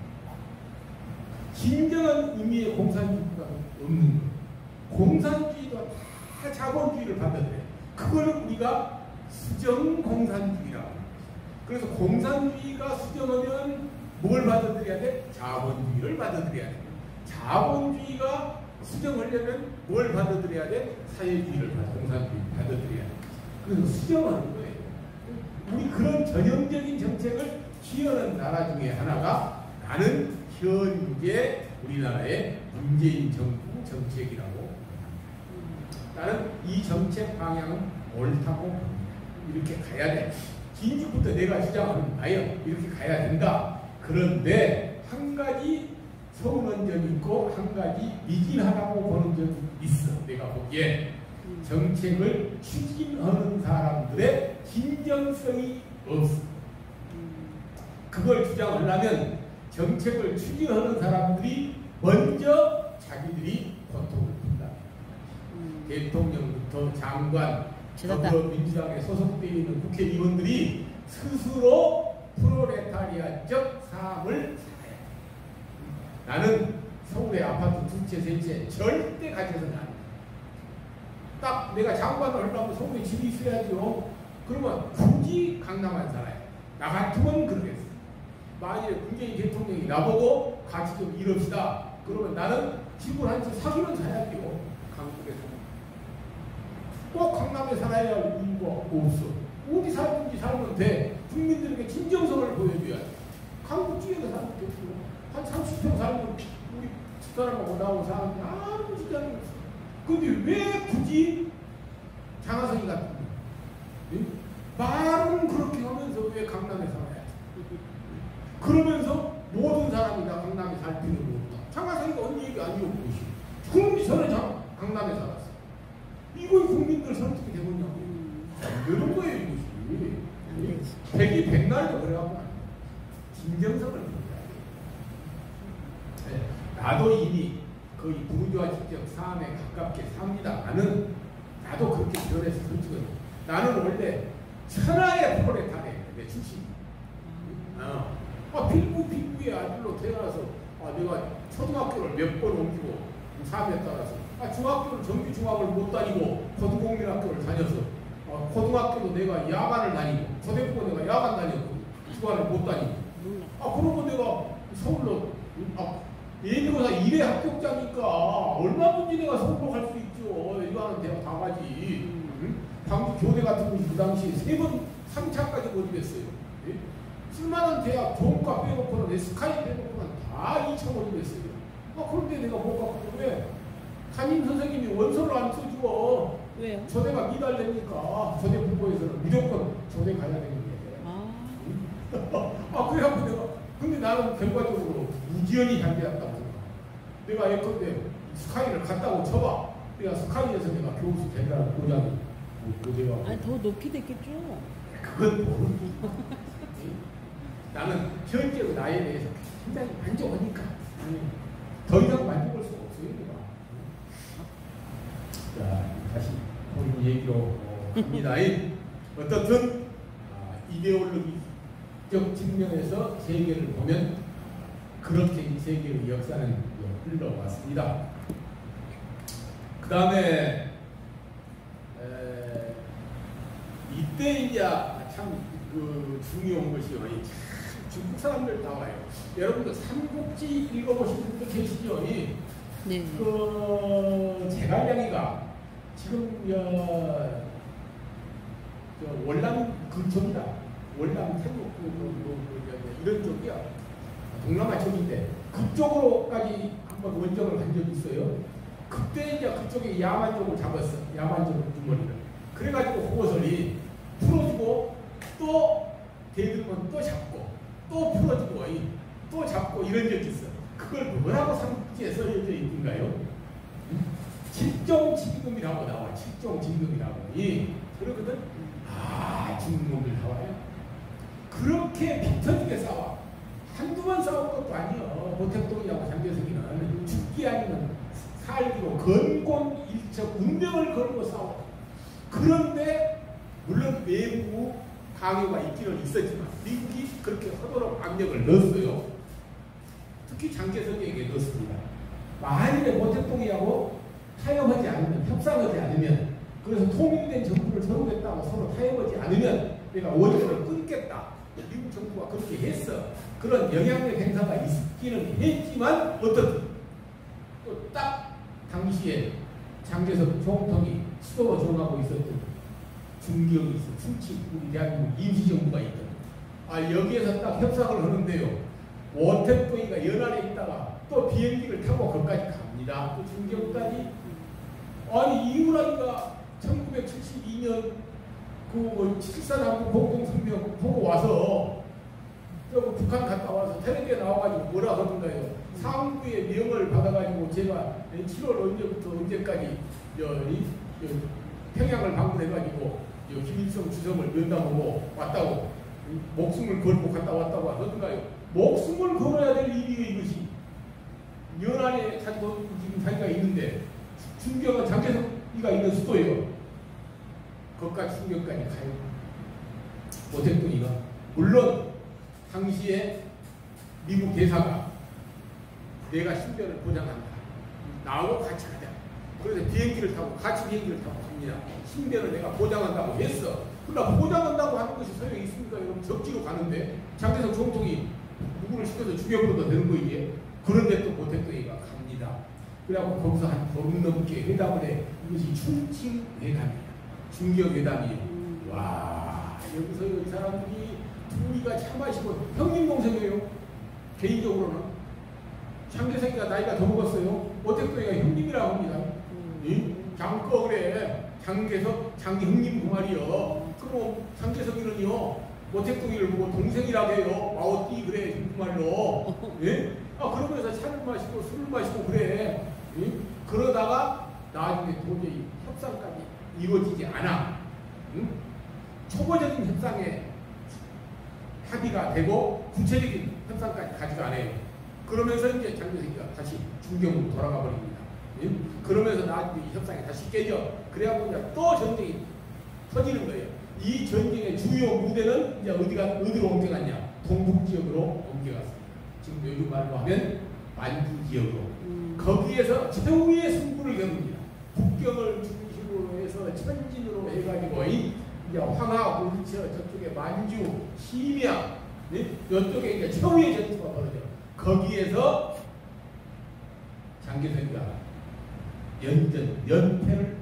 집단. 진정한 의미의 공산주의가 없는 거예요. 공산주의도 다 자본주의를 받아들여요. 그걸 우리가 수정 공산주의라고 합니다. 그래서 공산주의가 수정하면 뭘 받아들여야 돼? 자본주의를 받아들여야 돼. 자본주의가 수정하려면 뭘 받아들여야 돼? 사회주의를 공산주의 받아들여야 돼. 그래서 수정하는 거예요. 우리 그런 전형적인 정책을 취하는 나라 중에 하나가 나는 현재 우리나라의 문재인 정부 정책이라고 합니다. 나는 이 정책 방향은 옳다고 봅니다. 이렇게 가야 돼. 진즉부터 내가 주장하는 나요. 이렇게 가야 된다. 그런데 한 가지 서운한 점이 있고 한 가지 미진하다고 보는 점이 있어. 내가 보기에 정책을 추진하는 사람들의 진정성이 없어. 그걸 주장하려면 정책을 추진하는 사람들이 먼저 자기들이 고통을 분다. 대통령부터 장관, 더불어민주당에 소속되어 있는 국회의원들이 스스로 프롤레타리아적 삶을 살아야 돼. 나는 서울의 아파트 두 채, 세 채 절대 가져서는 안 돼. 딱 내가 장관을 하려면 서울에 집이 있어야죠. 그러면 굳이 강남만 살아야 돼. 나 같으면 그러겠어. 만약에 문재인 대통령이 나보고 같이 좀 이럽시다. 그러면 나는 집을 한 채 사기는 사야죠. 강북에서. 꼭 강남에 살아야 할 이유가 없어. 어디 살든지 살면 돼. 국민들에게 진정성을 보여줘야 돼. 강북 지역에 살면 되죠. 한 30평 살면 우리 집사람하고 나오고 사는데 아무 지장이 없어. 근데 왜 굳이 장하성이 같은 거? 말은 그렇게 하면서 왜 강남에 살아야 돼? 그러면서 모든 사람이 다 강남에 살 필요가 없다. 장하성이가 언니 얘기 아니고 무엇이? 그럼 저는 강남에 살았어. 이걸 국민들 설득이 되겠냐고. 안 되는 거예요, 이것이. 백이 백날도 그래갖고 진정성을 보여야 돼. 나도 이미 거의 부르주아적 삶에 가깝게 삽니다. 나도 그렇게 변해서 솔직히 나는 원래 천하의 프롤레타리아인데 출신이. 필부의 아들로 태어나서 내가 초등학교를 몇 번 옮기고 삶에 따라서 중학교를 정규 중학을 못 다니고 고등공민학교를 다녀서 고등학교도 내가 야간을 다니고 고등학교 내가 야간 다녔고 주간을 못 다니고 그러면 내가 서울로 예비고사 1회 합격자니까 얼마든지 내가 서울로 갈 수 있죠. 이거는 대학 다 가지. 광주 교대 같은 곳이 그 당시에 3번 3차까지 모집했어요. 쓸만한 대학 종가 빼놓고는 스카이 빼놓고는 다 2차 모집했어요. 그런데 내가 못 갔고 왜? 담임 선생님이 원서를 안 써주고 왜요? 조대가 미달되니까 조대 부부에서는 무조건 조대 가야 되는 거예요. 그래갖고 내가 근데 나는 결과적으로 무지연히 잘되었다고 생각. 내가 예컨대 스카이를 갔다고 쳐봐. 내가 스카이에서 내가 교수 된다는 보장이 아니 더 높이 됐겠죠. 그건 모르지. 나는 현재의 나에 대해서 굉장히 만족하니까 더 이상 만족할 수가 없어요. 내가. 자, 다시 본인 얘기로 갑니다. 어떻든 이데올로기적 측면에서 세계를 보면 그렇게 이 세계의 역사는 흘러왔습니다. 그 다음에 이때 이제 참 중요한 것이요. 중국 사람들 나와요. 여러분들 삼국지 읽어보신 분들 계시죠? 네. 제갈량이가 지금 월남 근처입니다. 월남 태국 이런 쪽이야. 동남아 쪽인데 그쪽으로까지 한번 원정을 간 적이 있어요. 그때 이제 그쪽에 야만족을 잡았어. 야만족 주머니를. 그래가지고 그것을 풀어주고 또 대들면 또 잡고 또 풀어주고 또 잡고 이런 적이 있어. 그걸 뭐라고 삼국지에 써져 있는가요? 칠종징금이라고 나와. 칠종징금이라고. 그러거든. 중국놈들 나와요. 그렇게 비터지게 싸워. 한두 번 싸운 것도 아니요. 모택동이하고 장개석이는 죽기 아니면 살기로 건곤일척 운명을 걸고 싸워. 그런데 물론 외부 강요가 있기는 있었지만 미국이 그렇게 하도록 압력을 넣었어요. 특히 장개석에게 넣었습니다. 만일에 모택동이하고 타협하지 않으면, 협상하지 않으면, 그래서 통일된 정부를 세우겠다고 서로 타협하지 않으면 내가 원조를 끊겠다. 미국 정부가 그렇게 했어. 그런 영향력 행사가 있기는 했지만 어떻든 또 딱 당시에 장개석 총통이 수도로 정하고 있었던 중기업이 있어. 충치 우리 대한민국 임시정부가 있던. 여기에서 딱 협상을 하는데요. 원택동이가 연안에 있다가 또 비행기를 타고 거기까지 갑니다. 또 중기업까지. 이유라니까 1972년 그 7.4 공동성명 보고 와서 북한 갔다 와서 텔레비에 나와가지고 뭐라 하던가요. 상부의 명을 받아가지고 제가 7월 언제부터 언제까지 평양을 방문해가지고 김일성 주석을 면담하고 왔다고 목숨을 걸고 갔다 왔다고 하던가요. 목숨을 걸어야 될 일이에요. 이것이 연안에 지금 자기가 있는데 중경은 장개석이가 있는 수도예요. 거기까지 중경까지 가요. 오택동이가 물론 당시에 미국 대사가 내가 신변을 보장한다. 나하고 같이 가자. 그래서 비행기를 타고 같이 비행기를 타고 갑니다. 신변을 내가 보장한다고 했어. 그러나 보장한다고 하는 것이 소용이 있습니까? 여러분 적지로 가는데 장개석 총통이 누구를 시켜서 죽여버려도 되는 거 이게. 그런데 또 오택동이가 갑니다. 그래갖고 거기서 한 보름 넘게 회담을 해. 이것이 춘칭회담이야. 중경회담이에요. 와, 여기서 이 사람들이 둘이가 차 마시고 형님 동생이에요. 개인적으로는 장개석이가 나이가 더 먹었어요. 오택동이가 형님이라고 합니다. 장꺼 그래. 장개석 장기 형님 그 말이요. 그럼 장개석이는요 오택동이를 보고 동생이라고 해요. 아오띠 그래 그 말로. 예? 아 그러면서 차를 마시고 술을 마시고 그래. 예? 그러다가 나중에 도저히 협상까지 이루어지지 않아. 응? 초보적인 협상에 합의가 되고 구체적인 협상까지 가지가 않아요. 그러면서 이제 장개석이가 다시 중경으로 돌아가 버립니다. 예? 그러면서 나중에 협상이 다시 깨져. 그래갖고 이제 또 전쟁이 터지는 거예요. 이 전쟁의 주요 무대는 이제 어디로 옮겨갔냐? 동북 지역으로 옮겨갔습니다. 지금 요즘 말로 하면 만주 지역으로. 거기에서 최후의 승부를 겨룹니다. 북경을 중심으로 해서 천진으로 해가지고 이제 황하, 울처 저쪽에 만주, 심야 이쪽에 이제 최후의 전투가 벌어져. 거기에서 장개석이가 연패를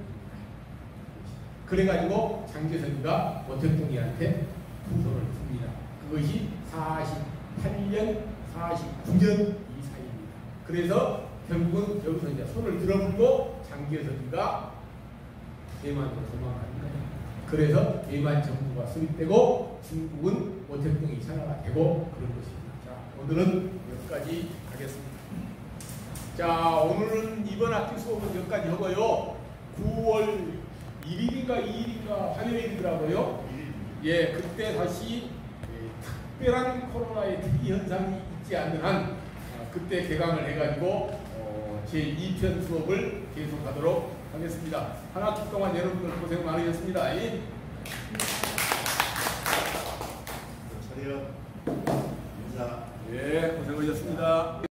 그래가지고 장개석이가 오택동이한테 부서를 줍니다. 그것이 48년, 49년 이 사이입니다. 그래서 결국은 여기서 이제 손을 들어물고 장개석이가 대만으로 도망가는 거예요. 그래서 대만 정부가 수립되고 중국은 오택동이 천하가 되고 그런 것입니다. 자, 오늘은 여기까지 하겠습니다. 자, 오늘은 이번 학기 수업은 여기까지 하고요. 9월 1일인가 2일인가 화요일이더라고요. 예, 그때 다시 특별한 코로나의 특이 현상이 있지 않는 한 그때 개강을 해가지고 제2편 수업을 계속하도록 하겠습니다. 한 학기 동안 여러분들 고생 많으셨습니다. 차렷 인사. 예, 고생하셨습니다.